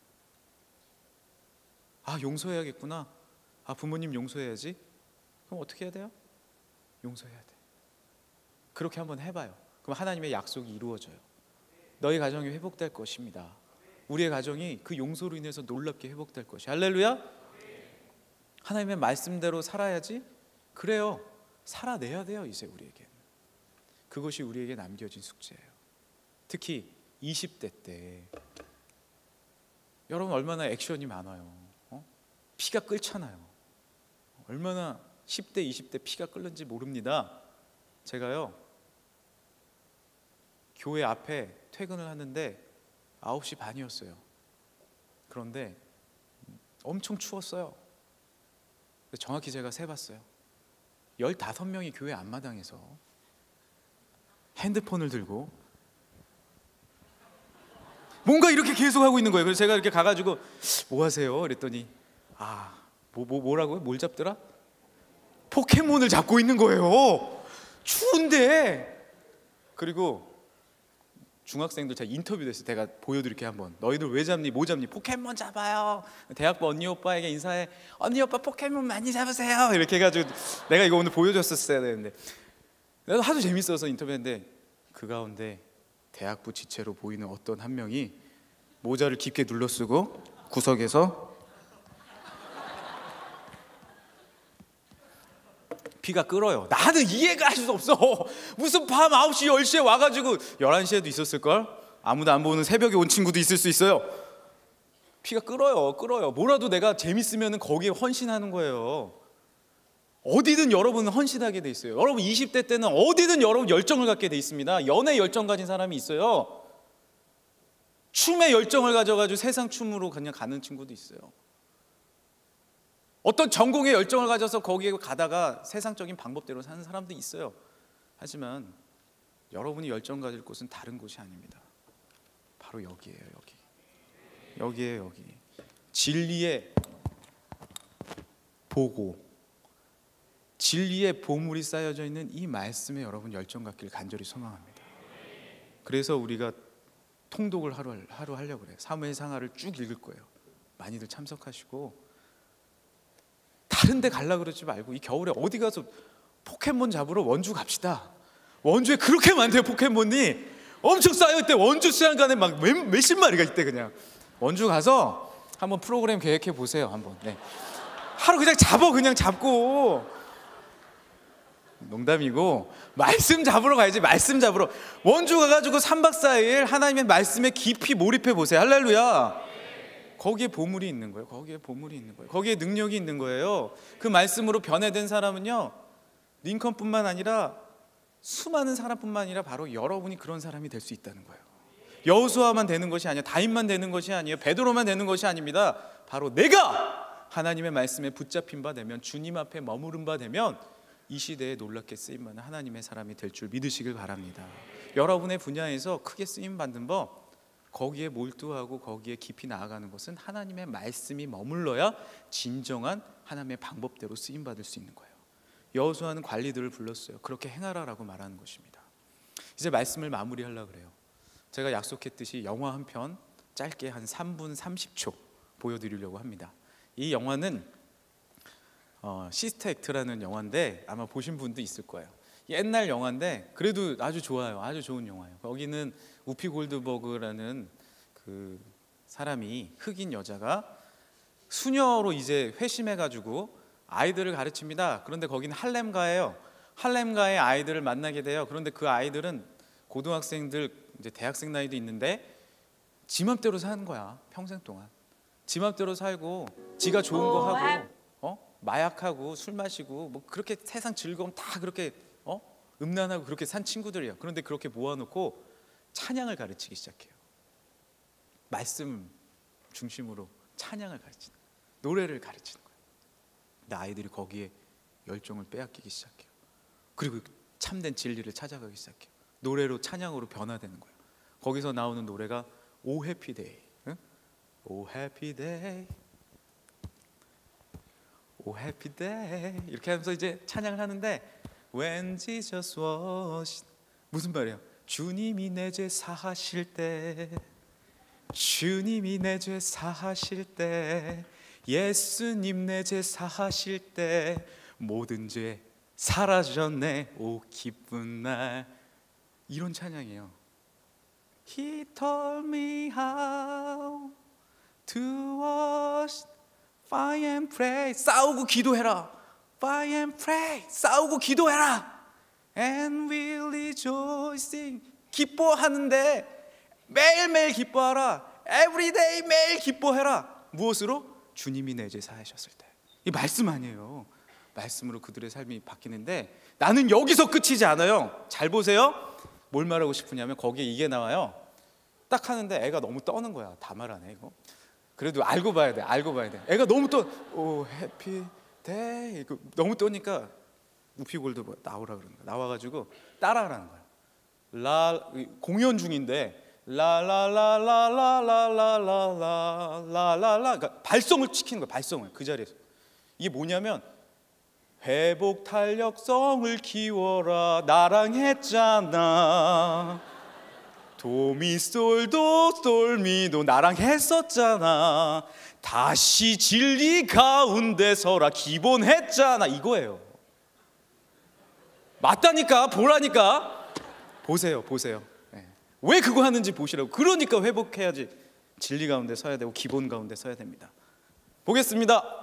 거예요. 용서해야겠구나. 부모님 용서해야지. 그럼 어떻게 해야 돼요? 용서해야 돼. 그렇게 한번 해봐요. 그럼 하나님의 약속이 이루어져요. 너희 가정이 회복될 것입니다. 우리의 가정이 그 용서로 인해서 놀랍게 회복될 것이. 할렐루야. 하나님의 말씀대로 살아야지. 그래요. 살아내야 돼요. 이제 우리에게. 그것이 우리에게 남겨진 숙제예요. 특히 20대 때 여러분 얼마나 액션이 많아요. 피가 끓잖아요. 얼마나 10대 20대 피가 끓는지 모릅니다. 제가요 교회 앞에 퇴근을 하는데 9시 반이었어요. 그런데 엄청 추웠어요. 정확히 제가 세봤어요. 15명이 교회 앞마당에서 핸드폰을 들고 뭔가 이렇게 계속 하고 있는 거예요. 그래서 제가 이렇게 가가지고 뭐 하세요? 그랬더니 뭐라고요? 뭘 잡더라? 포켓몬을 잡고 있는 거예요. 추운데. 그리고 중학생들 제가 인터뷰도 했어요. 제가 보여드릴게요. 한번. 너희들 왜 잡니? 뭐 잡니? 포켓몬 잡아요. 대학부 언니 오빠에게 인사해. 언니 오빠 포켓몬 많이 잡으세요. 이렇게 해가지고 내가 이거 오늘 보여줬었어야 되는데 내가 하도 재밌어서 인터뷰했는데 그 가운데 대학부 지체로 보이는 어떤 한 명이 모자를 깊게 눌러쓰고 구석에서 피가 끓어요. 나는 이해가 할 수 없어. 무슨 밤 9시 10시에 와가지고 11시에도 있었을걸? 아무도 안 보는 새벽에 온 친구도 있을 수 있어요. 피가 끓어요. 뭐라도 내가 재밌으면 거기에 헌신하는 거예요. 어디든 여러분은 헌신하게 돼 있어요. 여러분 20대 때는 어디든 여러분 열정을 갖게 돼 있습니다. 연애 열정 가진 사람이 있어요. 춤에 열정을 가져가지고 세상 춤으로 그냥 가는 친구도 있어요. 어떤 전공에 열정을 가져서 거기에 가다가 세상적인 방법대로 사는 사람도 있어요. 하지만 여러분이 열정 가질 곳은 다른 곳이 아닙니다. 바로 여기예요. 여기예요. 진리의 보고, 진리의 보물이 쌓여져 있는 이 말씀에 여러분 열정 갖기를 간절히 소망합니다. 그래서 우리가 통독을 하루 하려고 그래요. 사무엘 상하를 쭉 읽을 거예요. 많이들 참석하시고 다른 데 가려고 그러지 말고 이 겨울에 어디 가서 포켓몬 잡으러 원주 갑시다. 원주에 그렇게 많대요. 포켓몬이 엄청 쌓여있대. 원주 수양관에 막 몇십 마리가 있대. 그냥 원주 가서 한번 프로그램 계획해 보세요. 한번. 하루 그냥 잡고 농담이고 말씀 잡으러 가야지. 말씀 잡으러 원주 가가지고 3박 4일 하나님의 말씀에 깊이 몰입해 보세요. 할렐루야. 거기에 보물이 있는 거예요. 거기에 능력이 있는 거예요. 그 말씀으로 변화된 사람은요 링컨뿐만 아니라 수많은 사람뿐만 아니라 바로 여러분이 그런 사람이 될 수 있다는 거예요. 여호수아만 되는 것이 아니에요. 다윗만 되는 것이 아니에요. 베드로만 되는 것이 아닙니다. 바로 내가 하나님의 말씀에 붙잡힌 바 되면, 주님 앞에 머무른 바 되면 이 시대에 놀랍게 쓰임받는 하나님의 사람이 될 줄 믿으시길 바랍니다. 여러분의 분야에서 크게 쓰임받는 법, 거기에 몰두하고 거기에 깊이 나아가는 것은 하나님의 말씀이 머물러야 진정한 하나님의 방법대로 쓰임받을 수 있는 거예요. 여호수아는 관리들을 불렀어요. 그렇게 행하라라고 말하는 것입니다. 이제 말씀을 마무리하려고 그래요. 제가 약속했듯이 영화 한 편 짧게 한 3분 30초 보여드리려고 합니다. 이 영화는 시스터 액트라는 영화인데 아마 보신 분도 있을 거예요. 옛날 영화인데 그래도 아주 좋아요. 아주 좋은 영화예요. 거기는 우피 골드버그라는 그 사람이, 흑인 여자가 수녀로 이제 회심해가지고 아이들을 가르칩니다. 그런데 거기는 할렘가예요. 할렘가의 아이들을 만나게 돼요. 그런데 그 아이들은 고등학생들, 이제 대학생 나이도 있는데 지 맘대로 사는 거야. 평생 동안 지 맘대로 살고 지가 좋은 거 하고 마약하고 술 마시고 뭐 그렇게 세상 즐거움 다 그렇게 음란하고 그렇게 산 친구들이에요. 그런데 그렇게 모아놓고 찬양을 가르치기 시작해요. 말씀 중심으로 찬양을 가르치는 거예요. 노래를 가르치는 거예요. 근데 아이들이 거기에 열정을 빼앗기기 시작해요. 그리고 참된 진리를 찾아가기 시작해요. 노래로, 찬양으로 변화되는 거예요. 거기서 나오는 노래가 오 해피 데이, 오 해피 데이, 오 해피 데이 이렇게 하면서 이제 찬양을 하는데, When Jesus was, 무슨 말이에요? 주님이 내 죄 사하실 때, 주님이 내 죄 사하실 때, 예수님 내 죄 사하실 때 모든 죄 사라졌네, 오 기쁜 날. 이런 찬양이에요. He told me how to wash, fight and pray. 싸우고 기도해라. Fight and pray. 싸우고 기도해라. And we'll rejoicing. 기뻐하는데 매일매일 기뻐하라. Everyday 매일 기뻐해라. 무엇으로? 주님이 내 죄 사하셨을 때. 이 말씀 아니에요. 말씀으로 그들의 삶이 바뀌는데 나는 여기서 끝이지 않아요. 잘 보세요. 뭘 말하고 싶으냐면 거기에 이게 나와요. 딱 하는데 애가 너무 떠는 거야. 다 말하네 이거. 그래도 알고 봐야 돼. 알고 봐야 돼. 애가 너무 오 해피 데이 너무 떠니까 우피 골드 나오라 그러는 거야. 나와가지고 따라하라는 거야. 공연 중인데 라라라라라라라라라라라 그러니까 발성을 시키는 거야. 발성을 그 자리에서. 이게 뭐냐면 회복 탄력성을 키워라. 나랑 했잖아. 도미솔도 솔미도 나랑 했었잖아. 다시 진리 가운데 서라. 기본했잖아. 이거예요. 맞다니까. 보라니까. 보세요. 네. 왜 그거 하는지 보시라고. 그러니까 회복해야지. 진리 가운데 서야 되고 기본 가운데 서야 됩니다. 보겠습니다.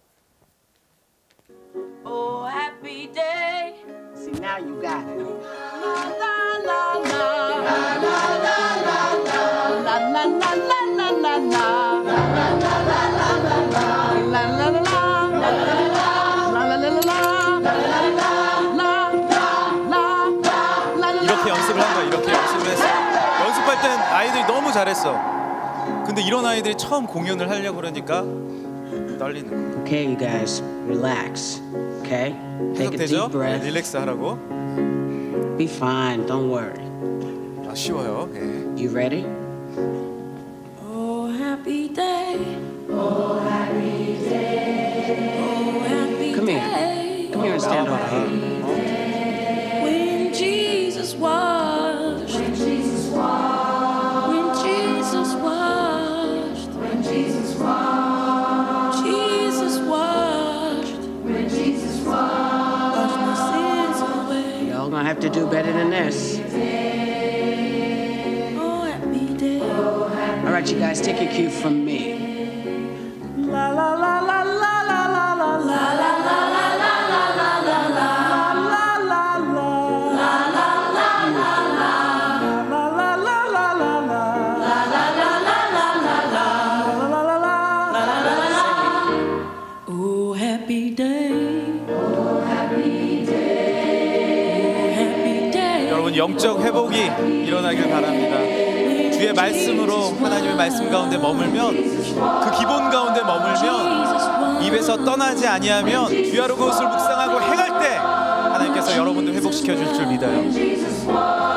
Oh, happy day. See, now you got it. La la la la. La la la la la. La la la la la la la. La la la la la la. La la la la. La la la la. La la la la. La la la. 이렇게 연습을 한 거야. 이렇게 연습을 했어. 연습할 땐 아이들이 너무 잘했어. 근데 이런 아이들이 처음 공연을 하려고 그러니까 떨리는 거야. Okay, you guys, relax. Okay? Take a 해석되죠? deep breath. 릴렉스 하라고. Be fine, don't worry. 아, 쉬워요. 예. You ready? Oh, happy day. Oh, happy day. Oh, happy Come here. day. Come here and stand over here. When Jesus washed. When Jesus washed. When Jesus washed. When Jesus washed. Jesus washed. When Jesus washed. Washed my sins away. Y'all gonna have to do better than this. Oh, happy day. All right, you guys, take your cue from me. La la la la la la la la la la la la la. Oh, happy day. Oh, happy day. Oh, happy day. 영적 회복이 일어나길 바랍니다. 주의 말씀으로 하나님의 말씀 가운데 머물면, 그 기본 가운데 머물면, 입에서 떠나지 아니하면 주야로 그것을 묵상하고 행할 때 하나님께서 여러분들 회복시켜 줄 줄 믿어요.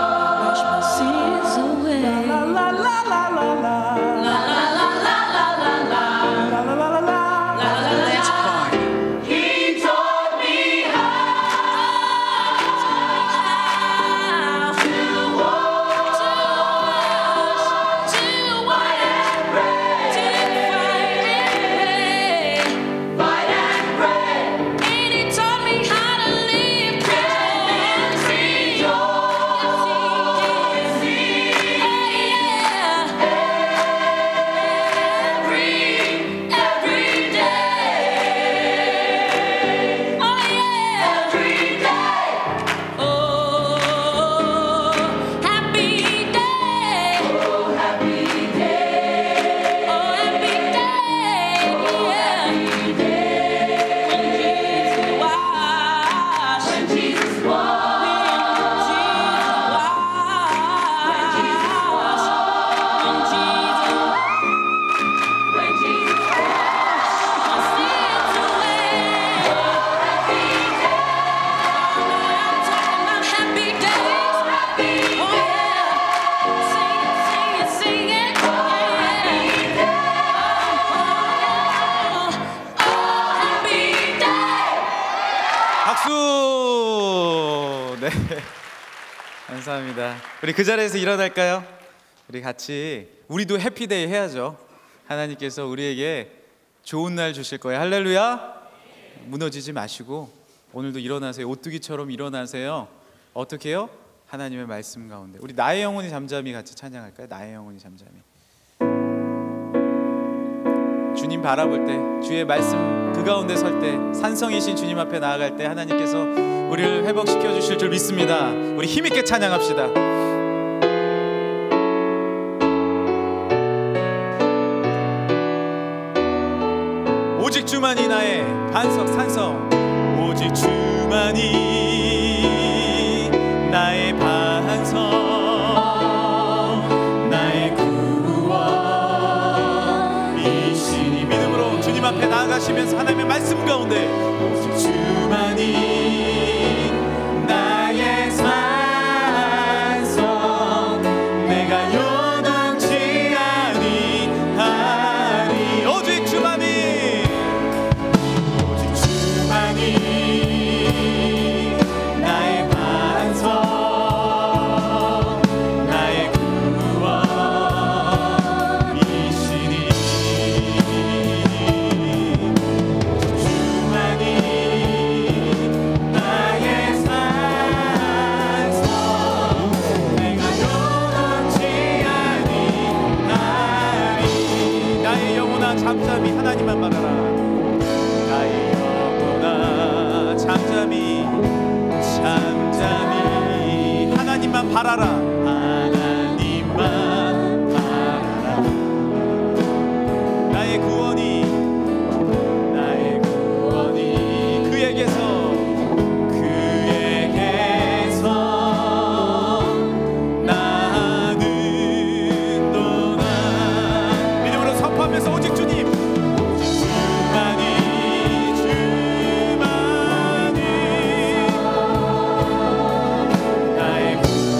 박수! 네, 감사합니다. 우리 그 자리에서 일어날까요? 우리 같이, 우리도 해피데이 해야죠. 하나님께서 우리에게 좋은 날 주실 거예요. 할렐루야. 무너지지 마시고 오늘도 일어나세요. 오뚜기처럼 일어나세요. 어떻게 해요? 하나님의 말씀 가운데. 우리 나의 영혼이 잠잠히 같이 찬양할까요? 나의 영혼이 잠잠히. 주님 바라볼 때, 주의 말씀 그 가운데 설 때, 산성이신 주님 앞에 나아갈 때 하나님께서 우리를 회복시켜 주실 줄 믿습니다. 우리 힘있게 찬양합시다. 오직 주만이 나의 반석 산성, 오직 주만이 나의 반석, 나의 구원이시니. 믿음으로 주님 앞에 나아가시면서 하나님의 말씀 가운데 오직 주만이 나의 산성, 내가 요동치 아니하리. 오직 주만이, 오직 주만이 나의 반석, 나의 구원이시니. 오직 주만이 나의 산성, 내가 요동치 아니하리. 나의 영혼아 잠잠히 하나님만 바라라. 나의 영혼아 잠잠히 잠잠히 하나님만 바라라. 하나님만 바라라. 나의 구원이, 나의 구원이 그에게서 나는 너나. 믿음으로 선포하면서 오직 주님, 오직 주만이, 주만이 나의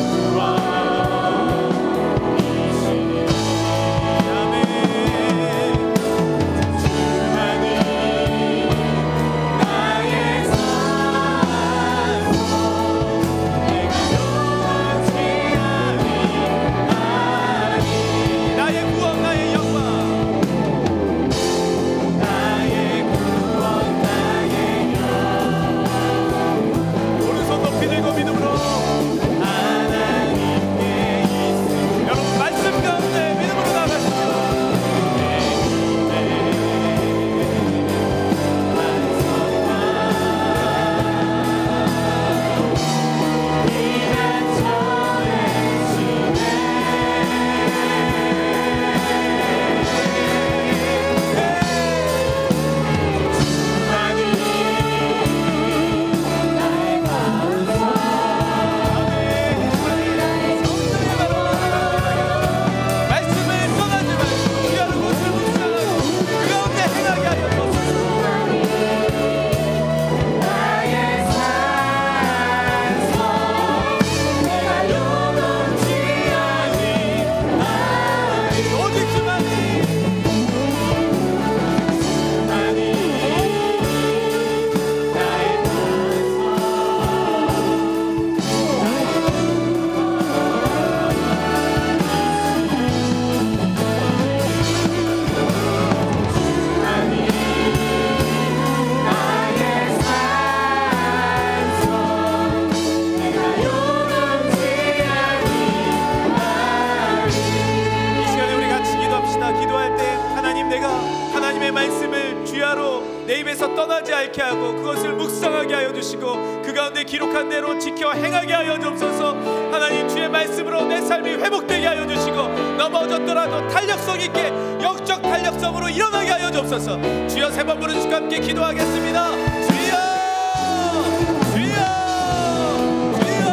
구원이시니. 아멘. 주만이 나의 산성, 내가 요동치 아니하리. 나의 구원, 나의 영광, 기도합니다. 기도할 때 하나님, 내가 하나님의 말씀을 주야로 내 입에서 떠나지 않게 하고 그것을 묵상하게 하여 주시고 그 가운데 기록한 대로 지켜 행하게 하여 주옵소서. 하나님, 주의 말씀으로 내 삶이 회복되게 하여 주시고 넘어졌더라도 탄력성 있게 영적 탄력성으로 일어나게 하여 주옵소서. 주여, 세 번 부르시고 함께 기도하겠습니다. 주여, 주여, 주여.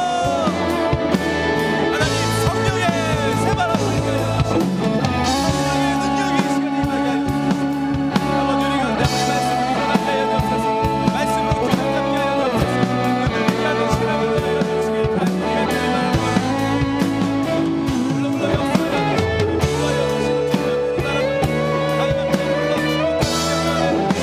하나님, 성령의 새 바람 불게 성령의 능력이 이 시간에 임하게 하여 주옵소서. 아버지, 우리가 내 말씀을 기도하게 하여 주옵소서. 말씀으로 균형 잡게 하여 주옵소서. 흔들리게 하는 시간을 하여 주시길 간절히 바랍니다. 물러물러 역사하여 주시고 구하여 주시고 주여 나라를 가능한 때 불러주시고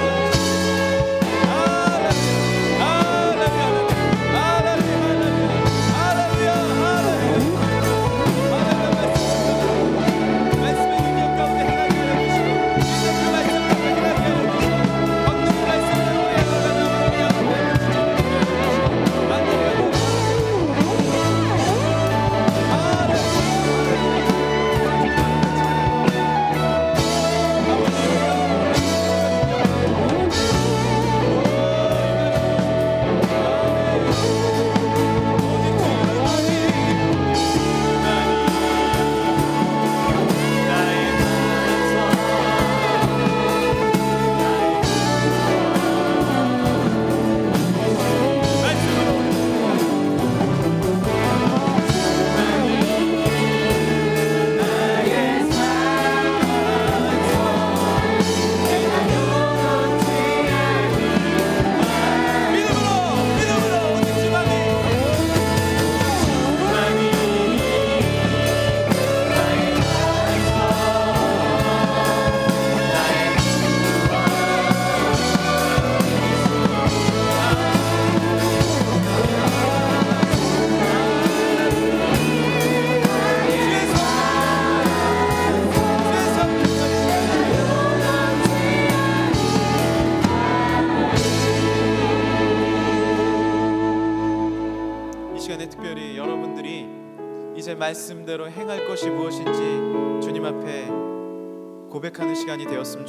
말씀대로 행할 것이 무엇인지 주님 앞에 고백하는 시간이 되었으면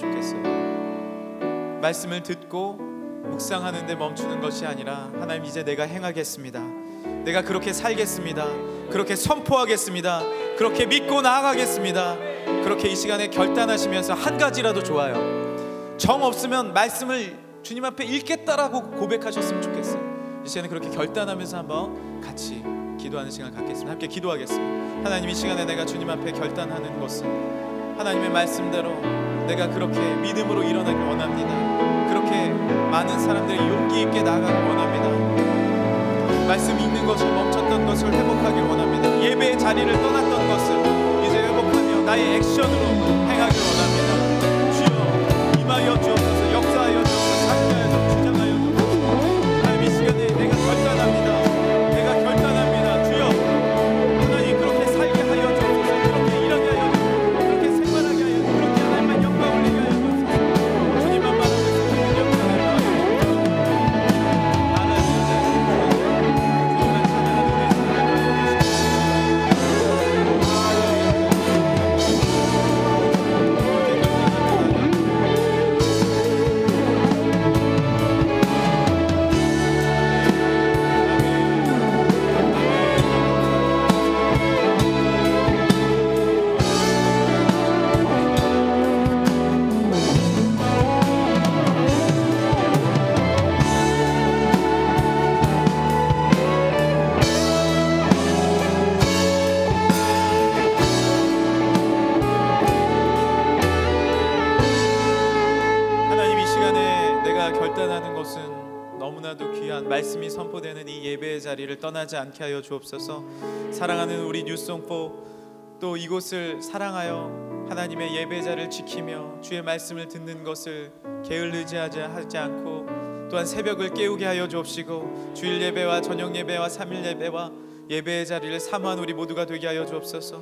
좋겠어요. 말씀을 듣고 묵상하는 데 멈추는 것이 아니라 하나님, 이제 내가 행하겠습니다. 내가 그렇게 살겠습니다. 그렇게 선포하겠습니다. 그렇게 믿고 나아가겠습니다. 그렇게 이 시간에 결단하시면서 한 가지라도 좋아요. 정 없으면 말씀을 주님 앞에 읽겠다라고 고백하셨으면 좋겠어요. 이 시간에 그렇게 결단하면서 한번 같이 기도하는 시간 갖겠습니다. 함께 기도하겠습니다. 하나님, 이 시간에 내가 주님 앞에 결단하는 것은 하나님의 말씀대로 내가 그렇게 믿음으로 일어나기 원합니다. 그렇게 많은 사람들이 용기 있게 나아가기 원합니다. 말씀 읽는 것을 멈췄던 것을 회복하길 원합니다. 예배의 자리를 떠났던 것을 이제 회복하며 나의 액션으로 행하길 원합니다. 주여, 임하여 주옵소서. 역사하여 주옵소서. 장대하여 주옵소서. 주장하여 주옵소서. 하나님, 이 시간에 내가 결단합니다. 내가 결단합니다. 주여, 하나님, 그렇게 살게 하여 주옵소서. 그렇게 일하게 하여 주옵소서. 그렇게 생활하게 하여 주옵소서. 그렇게 하나님만 영광 올리게 하여 주옵소서. 주님만 바라보면서 주님 역사를 하여 주옵소서. 주님만 찬양하는 내 삶을 하여 결단하는 것은 너무나도 귀한 말씀이 선포되는 이 예배의 자리를 떠나지 않게 하여 주옵소서. 사랑하는 우리 뉴송포, 또 이곳을 사랑하여 하나님의 예배 자리를 지키며 주의 말씀을 듣는 것을 게을르지 하지 않고 또한 새벽을 깨우게 하여 주옵시고 주일 예배와 저녁 예배와 3일 예배와 예배의 자리를 사모한 우리 모두가 되게 하여 주옵소서.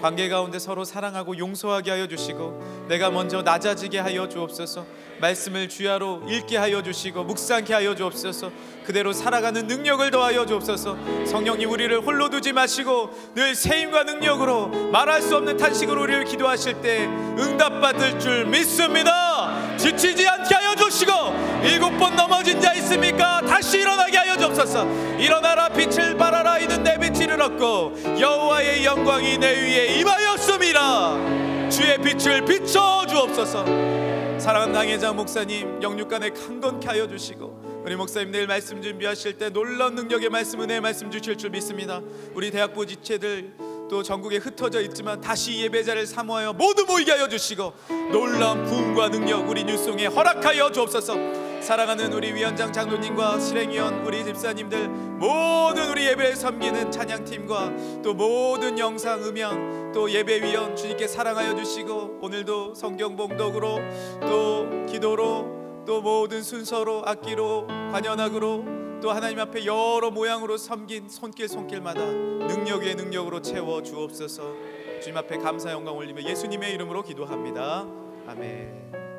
관계 가운데 서로 사랑하고 용서하게 하여 주시고 내가 먼저 낮아지게 하여 주옵소서. 말씀을 주야로 읽게 하여 주시고 묵상케 하여 주옵소서. 그대로 살아가는 능력을 더하여 주옵소서. 성령이 우리를 홀로 두지 마시고 늘 세임과 능력으로 말할 수 없는 탄식으로 우리를 기도하실 때 응답받을 줄 믿습니다. 지치지 않게 하여 주시고 7번 넘어진 자 있습니까? 다시 일어나게 하여 주옵소서. 일어나라 빛을 발하라 이는 내 빛을 얻고 여호와의 영광이 내 위에 임하였습니다. 주의 빛을 비춰 주옵소서. 사랑하는 당회장 목사님 영육간에 강건케 하여 주시고 우리 목사님 내일 말씀 준비하실 때 놀라운 능력의 말씀 은혜의 말씀 주실 줄 믿습니다. 우리 대학부 지체들 또 전국에 흩어져 있지만 다시 예배자를 사모하여 모두 모이게 하여 주시고 놀라운 부흥과 능력 우리 뉴송에 허락하여 주옵소서. 사랑하는 우리 위원장 장로님과 실행위원 우리 집사님들 모든 우리 예배에 섬기는 찬양팀과 또 모든 영상 음향 또 예배위원 주님께 사랑하여 주시고 오늘도 성경 봉독으로 또 기도로 또 모든 순서로 악기로 관현악으로 또 하나님 앞에 여러 모양으로 섬긴 손길마다 능력 위에 능력으로 채워 주옵소서. 주님 앞에 감사 영광 올리며 예수님의 이름으로 기도합니다. 아멘.